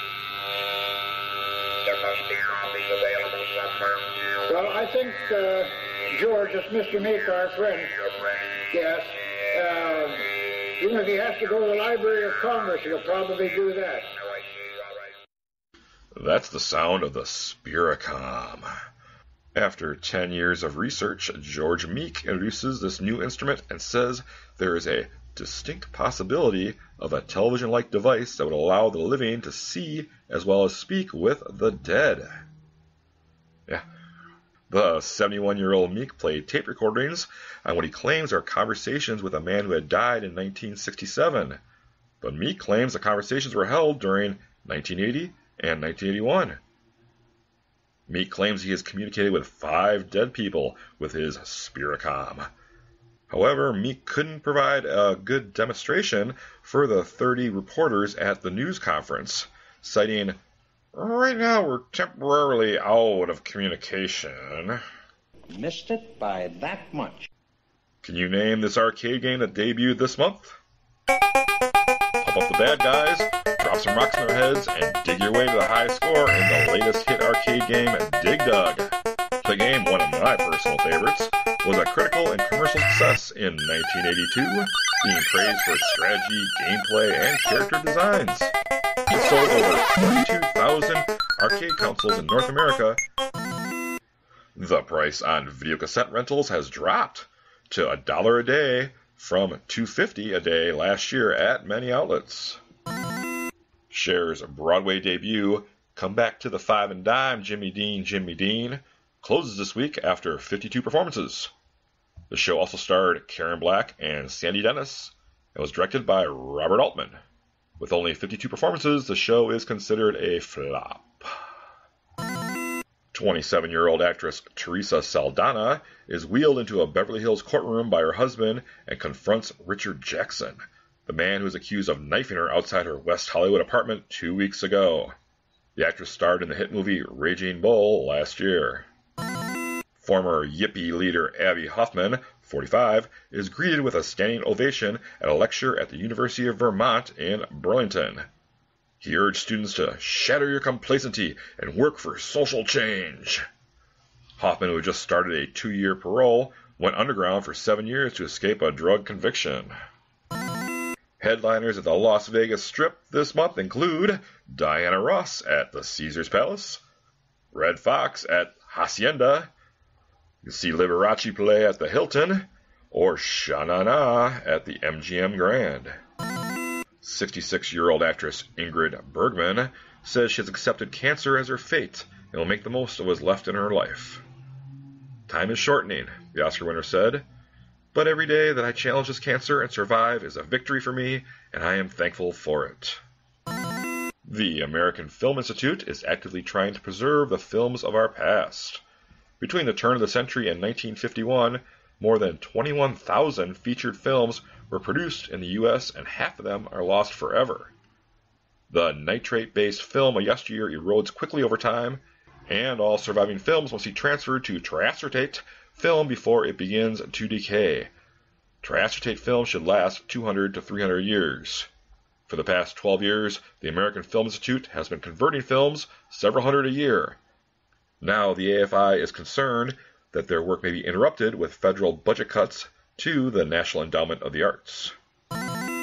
There must be copies available somewhere. Well, I think, uh, George, it's Mister Meek, our friend. Your friend? Yes. Uh, even if he has to go to the Library of Congress, he'll probably do that. That's the sound of the Spiricom. After ten years of research, George Meek introduces this new instrument and says there is a distinct possibility of a television-like device that would allow the living to see as well as speak with the dead. Yeah. The seventy-one-year-old Meek played tape recordings on what he claims are conversations with a man who had died in nineteen sixty-seven. But Meek claims the conversations were held during nineteen eighty and nineteen eighty-one. Meek claims he has communicated with five dead people with his Spiricom. However, Meek couldn't provide a good demonstration for the thirty reporters at the news conference, citing, "Right now we're temporarily out of communication." Missed it by that much. Can you name this arcade game that debuted this month? Pump up the bad guys, drop some rocks in their heads, and dig your way to the high score in the latest hit arcade game, Dig Dug. The game, one of my personal favorites, was a critical and commercial success in nineteen eighty-two, being praised for its strategy, gameplay, and character designs. It sold over twenty-two thousand arcade consoles in North America. The price on videocassette rentals has dropped to a dollar a day from two fifty a day last year at many outlets. Cher's Broadway debut, Come Back to the Five and Dime, Jimmy Dean, Jimmy Dean, closes this week after fifty-two performances. The show also starred Karen Black and Sandy Dennis and was directed by Robert Altman. With only fifty-two performances, the show is considered a flop. twenty-seven-year-old actress Teresa Saldana is wheeled into a Beverly Hills courtroom by her husband and confronts Richard Jackson, the man who is accused of knifing her outside her West Hollywood apartment two weeks ago. The actress starred in the hit movie Raging Bull last year. Former Yippie leader Abby Hoffman, forty-five, is greeted with a standing ovation at a lecture at the University of Vermont in Burlington. He urged students to shatter your complacency and work for social change. Hoffman, who had just started a two-year parole, went underground for seven years to escape a drug conviction. Headliners at the Las Vegas Strip this month include Diana Ross at the Caesars Palace, Red Fox at Hacienda, you can see Liberace play at the Hilton, or Sha Na Na at the M G M Grand. sixty-six-year-old actress Ingrid Bergman says she has accepted cancer as her fate and will make the most of what's left in her life. Time is shortening, the Oscar winner said, but every day that I challenge this cancer and survive is a victory for me, and I am thankful for it. The American Film Institute is actively trying to preserve the films of our past. Between the turn of the century and nineteen fifty-one, more than twenty-one thousand featured films were produced in the U S, and half of them are lost forever. The nitrate-based film of yesteryear erodes quickly over time, and all surviving films must be transferred to triacetate film before it begins to decay. Triacetate film should last two hundred to three hundred years. For the past twelve years, the American Film Institute has been converting films several hundred a year. Now the A F I is concerned that their work may be interrupted with federal budget cuts to the National Endowment of the Arts.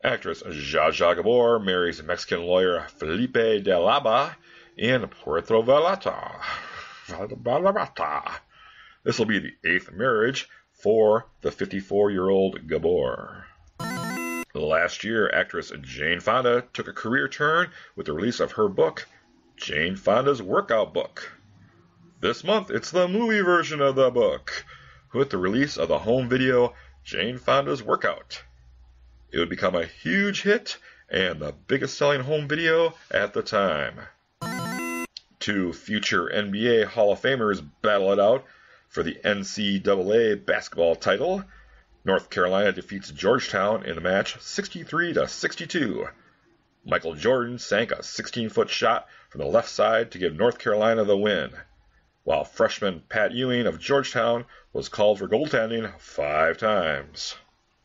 Actress Zsa Zsa Gabor marries Mexican lawyer Felipe de Laba in Puerto Vallarta. Vallarta. This will be the eighth marriage for the fifty-four-year-old Gabor. Last year, actress Jane Fonda took a career turn with the release of her book, Jane Fonda's Workout Book. This month, it's the movie version of the book, with the release of the home video, Jane Fonda's Workout. It would become a huge hit and the biggest selling home video at the time. Two future N B A Hall of Famers battle it out for the N C double A basketball title. North Carolina defeats Georgetown in the match sixty-three to sixty-two. Michael Jordan sank a sixteen-foot shot from the left side to give North Carolina the win, while freshman Pat Ewing of Georgetown was called for goaltending five times.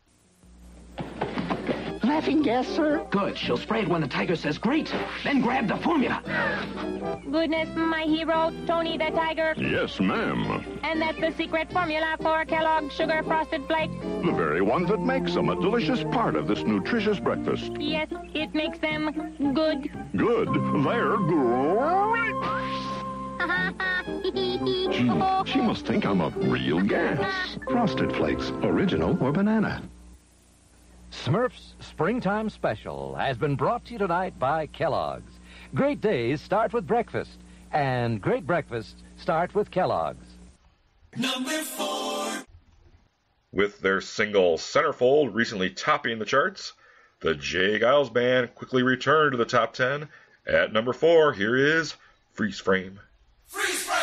Laughing gas, sir? Good. She'll spray it when the tiger says great. Then grab the formula. Goodness, my hero, Tony the Tiger. Yes, ma'am. And that's the secret formula for Kellogg's Sugar Frosted Flakes. The very one that makes them a delicious part of this nutritious breakfast. Yes, it makes them good. Good. They're great. Gee, she must think I'm a real gas. Frosted Flakes, original or banana. Smurf's Springtime Special has been brought to you tonight by Kellogg's. Great days start with breakfast, and great breakfasts start with Kellogg's. Number four. With their single Centerfold recently topping the charts, the J. Geils Band quickly returned to the top ten. At number four, here is Freeze Frame. Freeze frame.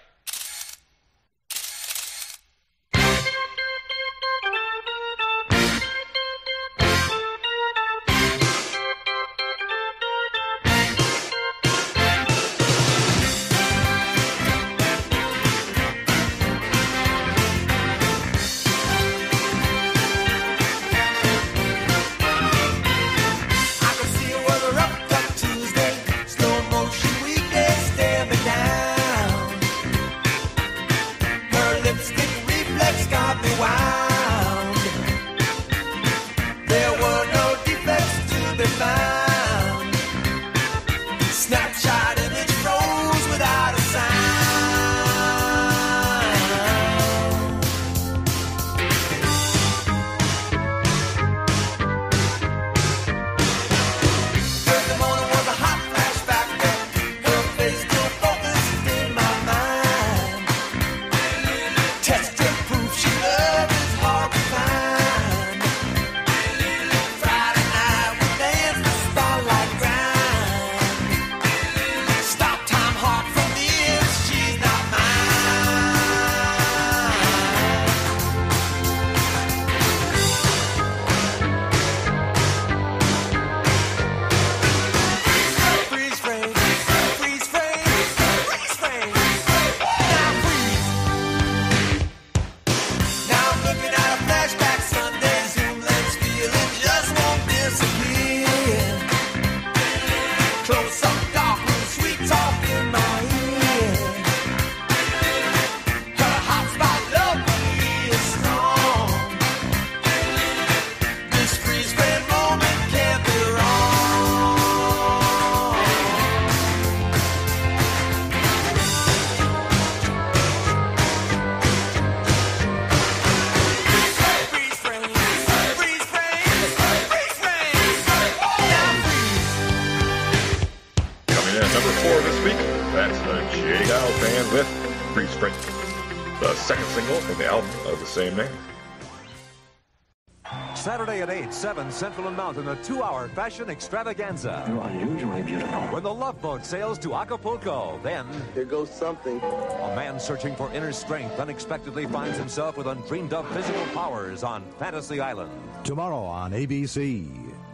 Same name. Saturday at eight, seven Central and Mountain, a two-hour fashion extravaganza. You're unusually beautiful. When the Love Boat sails to Acapulco, then... Here goes something. A man searching for inner strength unexpectedly finds himself with undreamed-of physical powers on Fantasy Island. Tomorrow on A B C.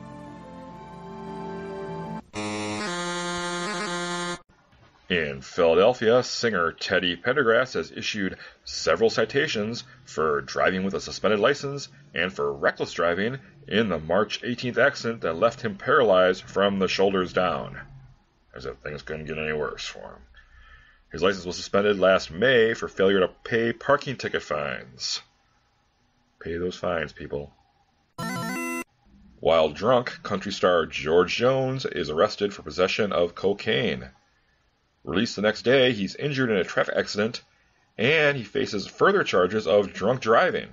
In Philadelphia, singer Teddy Pendergrass has issued several citations for driving with a suspended license and for reckless driving in the March eighteenth accident that left him paralyzed from the shoulders down, as if things couldn't get any worse for him. His license was suspended last May for failure to pay parking ticket fines. Pay those fines, people. While drunk, country star George Jones is arrested for possession of cocaine. Released the next day, he's injured in a traffic accident, and he faces further charges of drunk driving.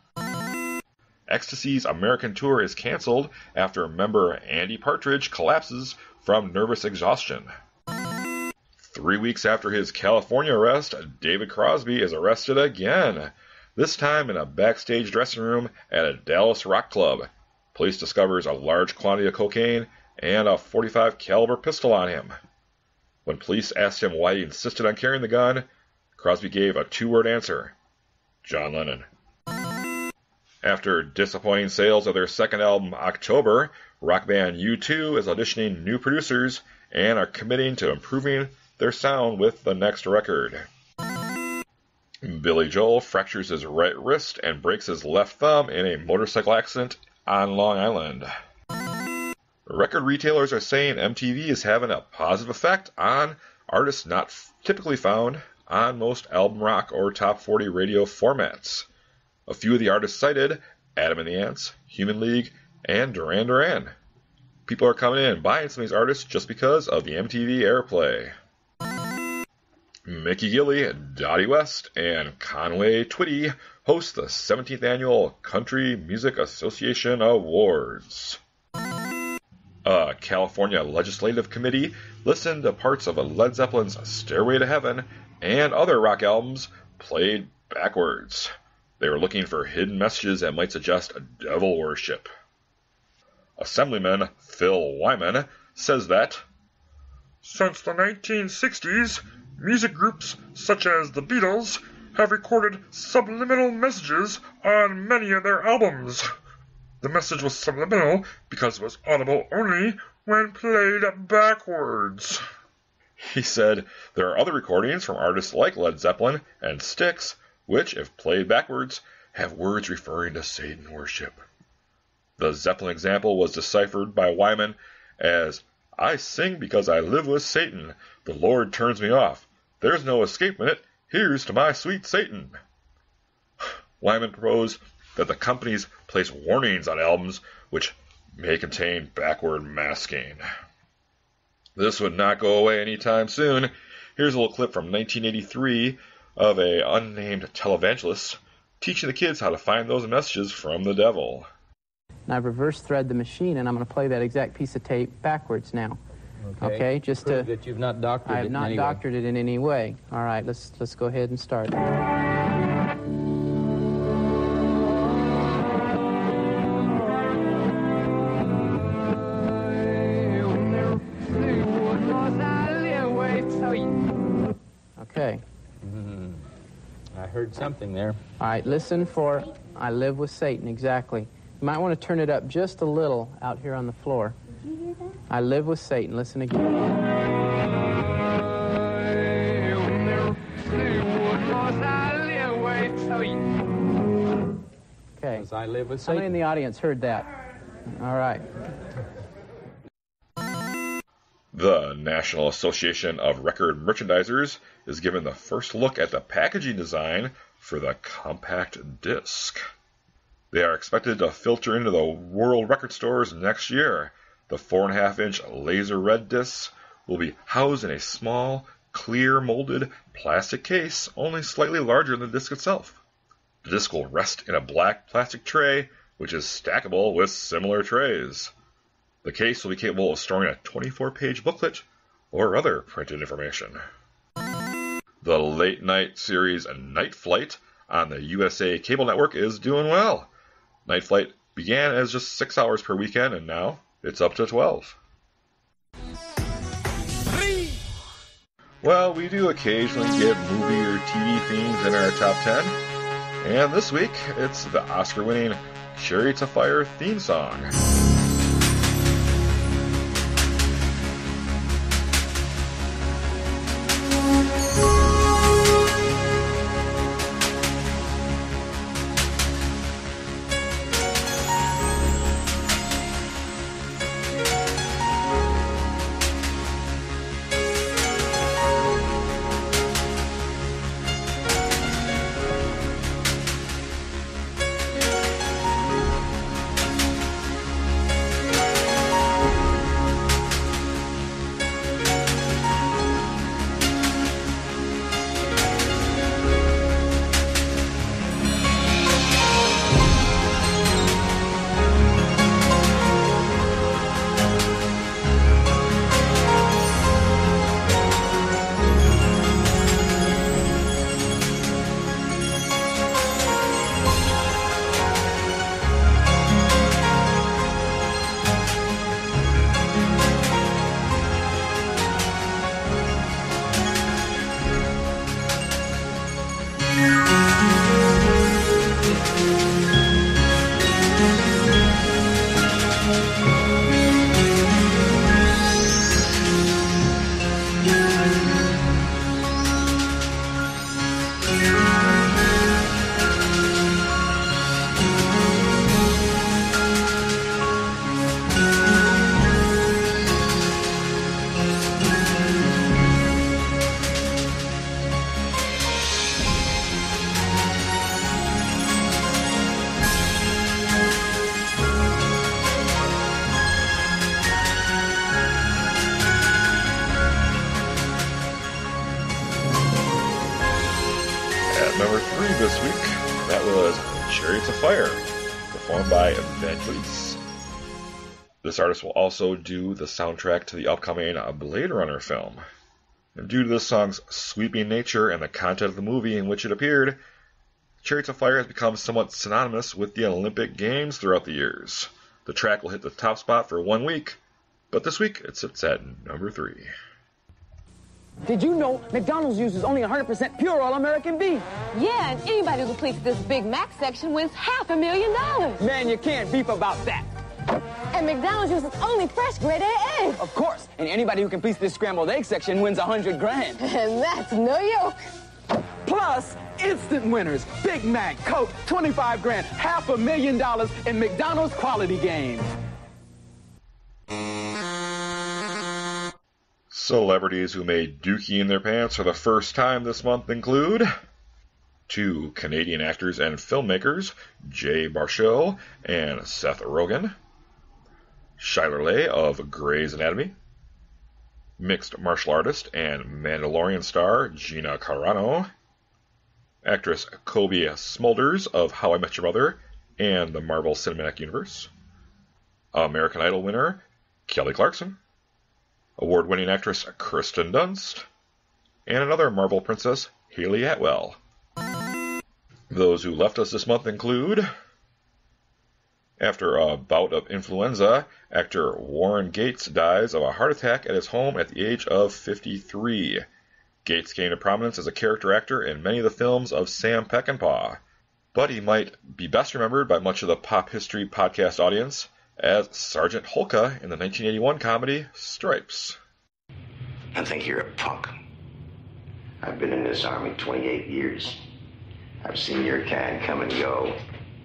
Ecstasy's American tour is canceled after member Andy Partridge collapses from nervous exhaustion. Three weeks after his California arrest, David Crosby is arrested again, this time in a backstage dressing room at a Dallas rock club. Police discovers a large quantity of cocaine and a forty-five caliber pistol on him. When police asked him why he insisted on carrying the gun, Crosby gave a two-word answer: John Lennon. After disappointing sales of their second album, October, rock band U two is auditioning new producers and are committing to improving their sound with the next record. Billy Joel fractures his right wrist and breaks his left thumb in a motorcycle accident on Long Island. Record retailers are saying M T V is having a positive effect on artists not f- typically found on most album rock or top forty radio formats. A few of the artists cited: Adam and the Ants, Human League, and Duran Duran. People are coming in and buying some of these artists just because of the M T V airplay. Mickey Gilley, Dottie West, and Conway Twitty host the seventeenth Annual Country Music Association Awards. A California Legislative Committee listened to parts of Led Zeppelin's Stairway to Heaven and other rock albums played backwards. They were looking for hidden messages that might suggest devil worship. Assemblyman Phil Wyman says that, since the nineteen sixties, music groups such as the Beatles have recorded subliminal messages on many of their albums. The message was subliminal because it was audible only when played backwards. He said there are other recordings from artists like Led Zeppelin and Styx which, if played backwards, have words referring to Satan worship. The Zeppelin example was deciphered by Wyman as, I sing because I live with Satan. The Lord turns me off. There's no escaping it. Here's to my sweet Satan. Wyman proposed that the companies place warnings on albums which may contain backward masking. This would not go away anytime soon. Here's a little clip from nineteen eighty-three of a unnamed televangelist teaching the kids how to find those messages from the devil. And I've reverse thread the machine, and I'm going to play that exact piece of tape backwards now. Okay, okay just Prove to that you've not doctored I it have in not any doctored way. it in any way. All right, let's let's go ahead and start. Okay. Mm-hmm. I heard something there. All right, listen for I live with Satan, exactly. You might want to turn it up just a little out here on the floor. Did you hear that? I live with Satan. Listen again. Okay. As I live with How Satan. many in the audience heard that? All right. The National Association of Record Merchandisers is given the first look at the packaging design for the compact disc. They are expected to filter into the world record stores next year. The four and a half inch laser red discs will be housed in a small, clear molded plastic case, only slightly larger than the disc itself. The disc will rest in a black plastic tray, which is stackable with similar trays. The case will be capable of storing a twenty-four page booklet or other printed information. The late night series Night Flight on the U S A Cable Network is doing well. Night Flight began as just six hours per weekend, and now it's up to twelve. Well, we do occasionally get movie or T V themes in our top ten, and this week it's the Oscar-winning Chariots of Fire theme song. At number three this week, that was Chariots of Fire, performed by Vangelis. This artist will also do the soundtrack to the upcoming Blade Runner film. And due to this song's sweeping nature and the content of the movie in which it appeared, Chariots of Fire has become somewhat synonymous with the Olympic Games throughout the years. The track will hit the top spot for one week, but this week it sits at number three. Did you know McDonald's uses only one hundred percent pure all-American beef? Yeah, and anybody who completes this Big Mac section wins half a million dollars. Man, you can't beef about that. And McDonald's uses only fresh grade A eggs. Of course, and anybody who completes this scrambled egg section wins one hundred grand. And that's no yoke. Plus, instant winners, Big Mac, Coke, twenty-five grand, half a million dollars in McDonald's quality games. Celebrities who made dookie in their pants for the first time this month include two Canadian actors and filmmakers, Jay Baruchel and Seth Rogen, Chyler Leigh of Grey's Anatomy, mixed martial artist and Mandalorian star Gina Carano, actress Kobe Smulders of How I Met Your Mother and the Marvel Cinematic Universe, American Idol winner Kelly Clarkson, award-winning actress Kristen Dunst, and another Marvel princess, Hayley Atwell. Those who left us this month include, after a bout of influenza, actor Warren Gates dies of a heart attack at his home at the age of fifty-three. Gates came to prominence as a character actor in many of the films of Sam Peckinpah, but he might be best remembered by much of the Pop History podcast audience as Sergeant Holka in the nineteen eighty-one comedy Stripes. I think you're a punk. I've been in this army twenty-eight years. I've seen your kind come and go.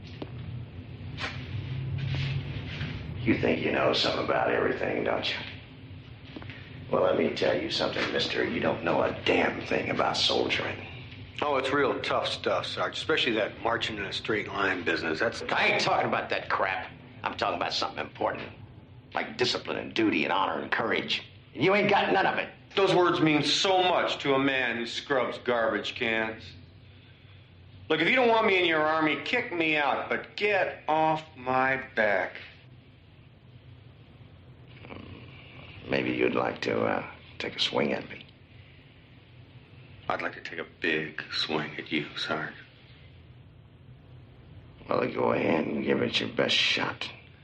You think you know something about everything, don't you? Well, let me tell you something, mister. You don't know a damn thing about soldiering. Oh, it's real tough stuff, Sarge, especially that marching in a straight line business. That's I ain't talking about that crap. I'm talking about something important, like discipline and duty and honor and courage. And you ain't got none of it. Those words mean so much to a man who scrubs garbage cans. Look, if you don't want me in your army, kick me out, but get off my back. Maybe you'd like to uh, take a swing at me. I'd like to take a big swing at you, Sarge. Well, go ahead and give it your best shot.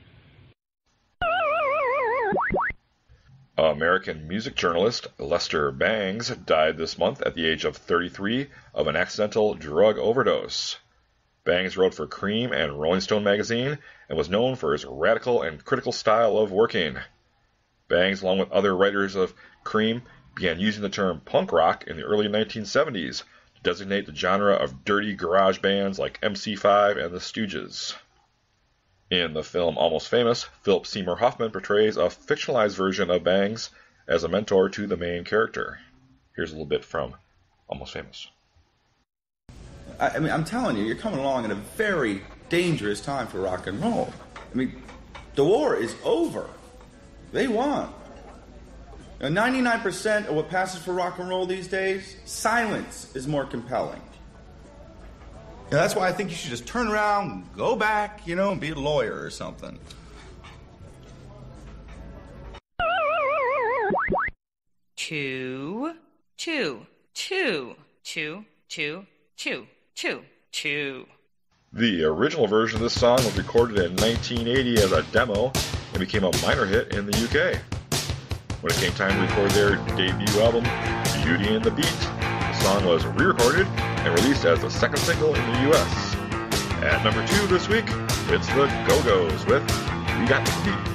American music journalist Lester Bangs died this month at the age of thirty-three of an accidental drug overdose. Bangs wrote for Cream and Rolling Stone magazine and was known for his radical and critical style of working. Bangs, along with other writers of Cream, began using the term punk rock in the early nineteen seventies to designate the genre of dirty garage bands like M C five and the Stooges. In the film Almost Famous, Philip Seymour Hoffman portrays a fictionalized version of Bangs as a mentor to the main character. Here's a little bit from Almost Famous. I, I mean, I'm telling you, you're coming along at a very dangerous time for rock and roll. I mean, the war is over. They won. Now, ninety-nine percent of what passes for rock and roll these days, silence is more compelling. Yeah, that's why I think you should just turn around and go back, you know, and be a lawyer or something. Two, two, two, two, two, two, two, two. The original version of this song was recorded in nineteen eighty as a demo and became a minor hit in the U K. When it came time to record their debut album, Beauty and the Beat, the song was re-recorded and released as the second single in the U S. At number two this week, it's the Go-Go's with We Got the Beat.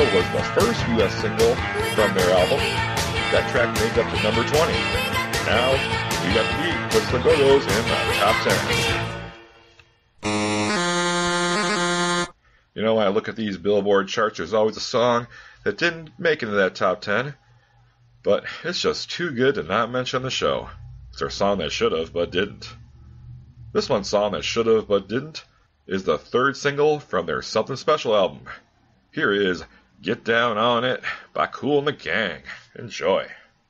Radio was the first U S single from their album. That track made up to number twenty. Now, We Got the Beat puts the Go-Go's in the top ten. You know, when I look at these Billboard charts, there's always a song that didn't make it into that top ten. But it's just too good to not mention on the show. It's their song that should have, but didn't. This one song that should have, but didn't, is the third single from their Something Special album. Here is Get Down On It by Kool and the Gang. Enjoy.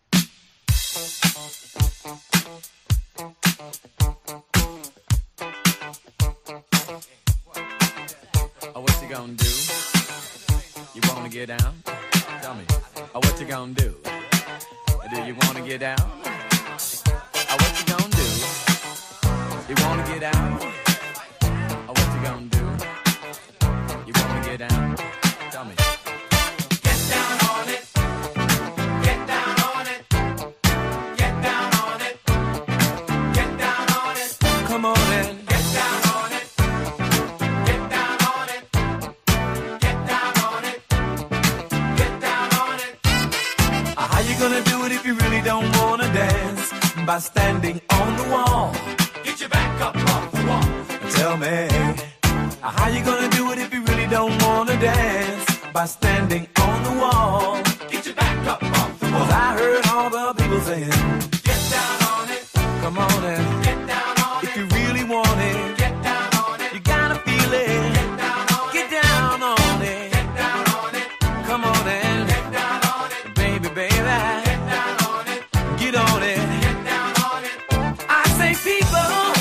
Oh, what you gonna do? You wanna get down? Tell me. Oh, what you gonna do? Do you wanna get down? Oh, what you gonna do? You wanna get down? Oh, what you gonna do? You wanna get down? Tell me. Get down on it. Get down on it. Get down on it. Get down on it. Come on in. Get down on it. Get down on it. Get down on it. Get down on it. Uh, how you gonna do it if you really don't wanna dance? By standing on the wall. Get your back up off the wall. Tell me, uh, how you gonna do it if you really don't wanna dance? By standing on the wall. Get your back up off the wall. 'Cause I heard all the people saying, get down on it. Come on and get down on it. If you really want it, get down on it. You gotta feel it. Get down on it. Get down on it. Get down on it. Come on and get down on it. Baby, baby. Get down on it. Get on it. Get down on it. I say people,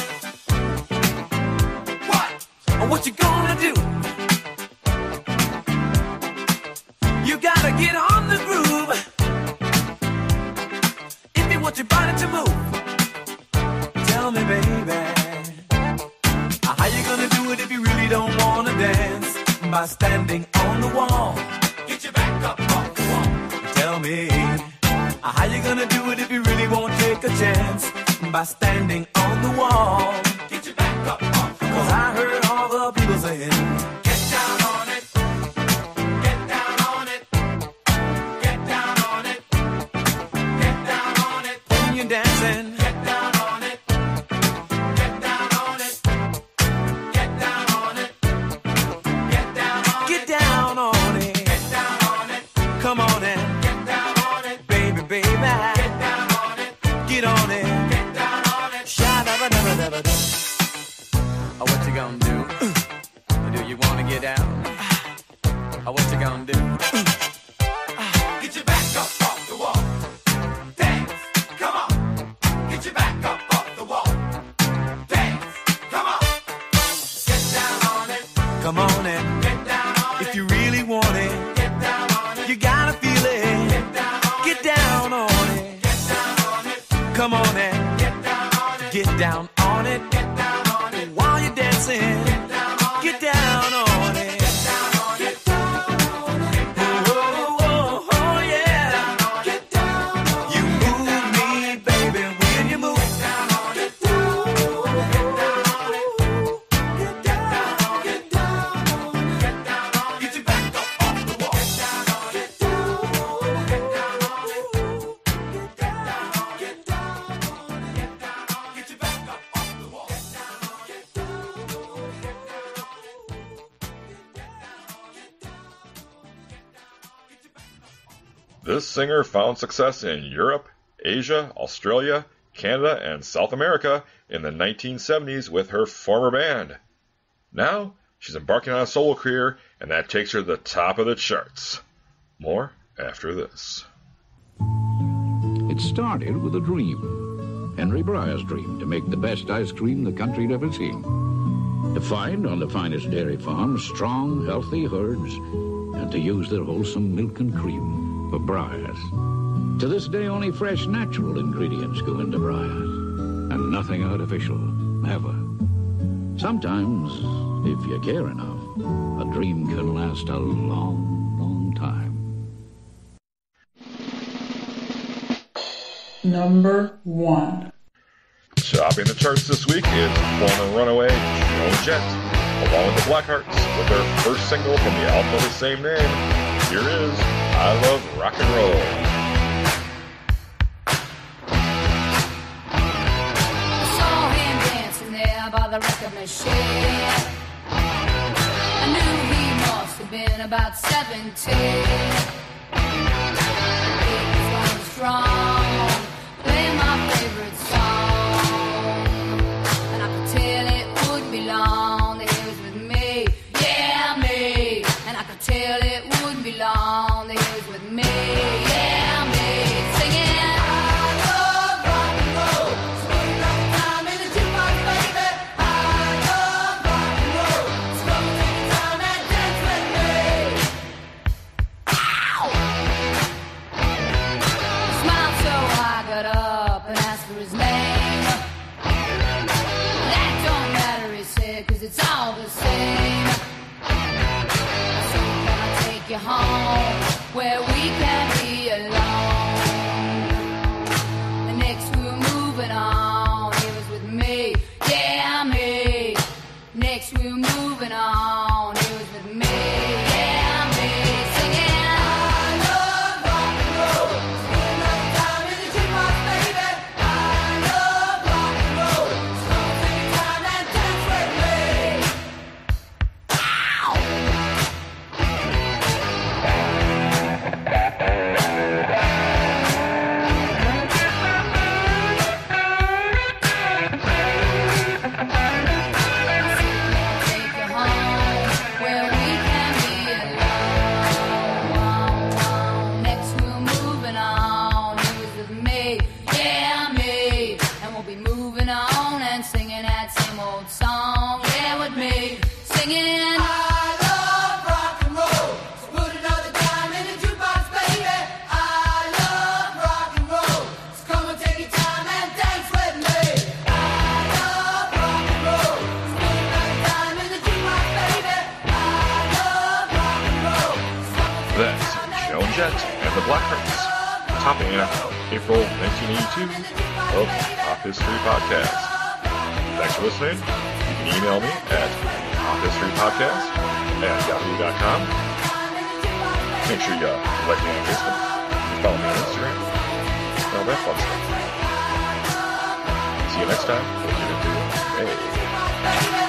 what? What you gonna do? You gotta get on the groove if you want your body to move. Tell me, baby, how you gonna do it if you really don't wanna dance? By standing on the wall. Get your back up off the wall. Tell me, how you gonna do it if you really won't take a chance? By standing on the wall. Get your back up off the wall. 'Cause I heard all the people saying, get down on it. Get down on it. Get down on it. Get down on it. When you're dancing, get down on it. Get down on it. Get down on it. Get down on it. Get down on it. Get down on it. Come on and get down on it. Baby, baby. Get down on it. Get on it. Get down on it. Sha-da-ba-da-ba-da-ba-da. Oh, what you gonna do? Do you wanna get down? Oh, what you gonna do? Get your back up off the wall. Dance, come on. Get your back up off the wall. Dance, come on. Get down on it. Come on and get down on it. If you really want it, get down on it. You gotta feel it. Get down on it. Get down on it. Get down on it. Come on and get down on it. Get down on it. Get down on it. While you're dancing, get down on it. Get down on it. Get down on it. Get down on it. Oh, oh, oh, oh, yeah. Get down on it. You move me, baby, when you move. Get down on it. Get down on it. Get down on it. Get down on it. Get down on it. Get down on it. Get your back up off the wall. Get down on it. Get down on it. Get down on it. Get down on it. Get down on it. Get down on it. Get your back up off the wall. Get down on it. Get down on it. Get down on it. This singer found success in Europe, Asia, Australia, Canada, and South America in the nineteen seventies with her former band. Now, she's embarking on a solo career, and that takes her to the top of the charts. More after this. It started with a dream. Henry Breyer's dream to make the best ice cream the country'd ever seen. To find on the finest dairy farms strong, healthy herds, and to use their wholesome milk and cream for Breyer's. To this day, only fresh, natural ingredients go into Breyer's, and nothing artificial, ever. Sometimes, if you care enough, a dream can last a long, long time. Number one. Topping the charts this week is former runaway Joan Jett, along with the Blackhearts, with their first single from the album of the same name, here is I Love Rock and Roll. I saw him dancing there by the record machine. I knew he must have been about seventeen. He was going strong, playing my favorite song, and I could tell it would be long that he was with me, yeah me, and I could tell it wouldn't be long that he was with me, yeah me, singing. It's all the same. So can I take you home where we can be alone? And next we were moving on. He was with me, yeah me. Next we were moving on. He was with me, yeah me. Singing, I love rock and roll. Spend another time in the jukebox, baby. I love rock and roll. So take your time and dance with me. And the Blackhearts, topping out April nineteen eighty-two of Pop History Podcast. Thanks for listening. You can email me at pophistorypodcast at yahoo dot com. Make sure you like me on Facebook, follow me on Instagram, and all that fun stuff. See you next time. What you gonna do? Hey.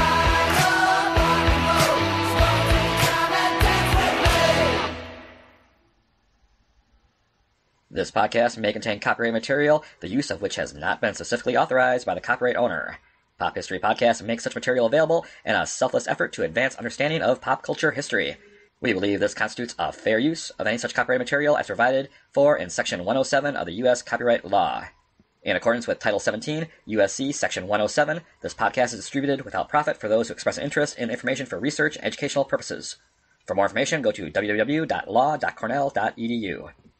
This podcast may contain copyright material, the use of which has not been specifically authorized by the copyright owner. Pop History Podcast makes such material available in a selfless effort to advance understanding of pop culture history. We believe this constitutes a fair use of any such copyright material as provided for in Section one oh seven of the U S Copyright Law. In accordance with Title seventeen, U S C Section one oh seven, this podcast is distributed without profit for those who express an interest in information for research and educational purposes. For more information, go to w w w dot law dot cornell dot e d u.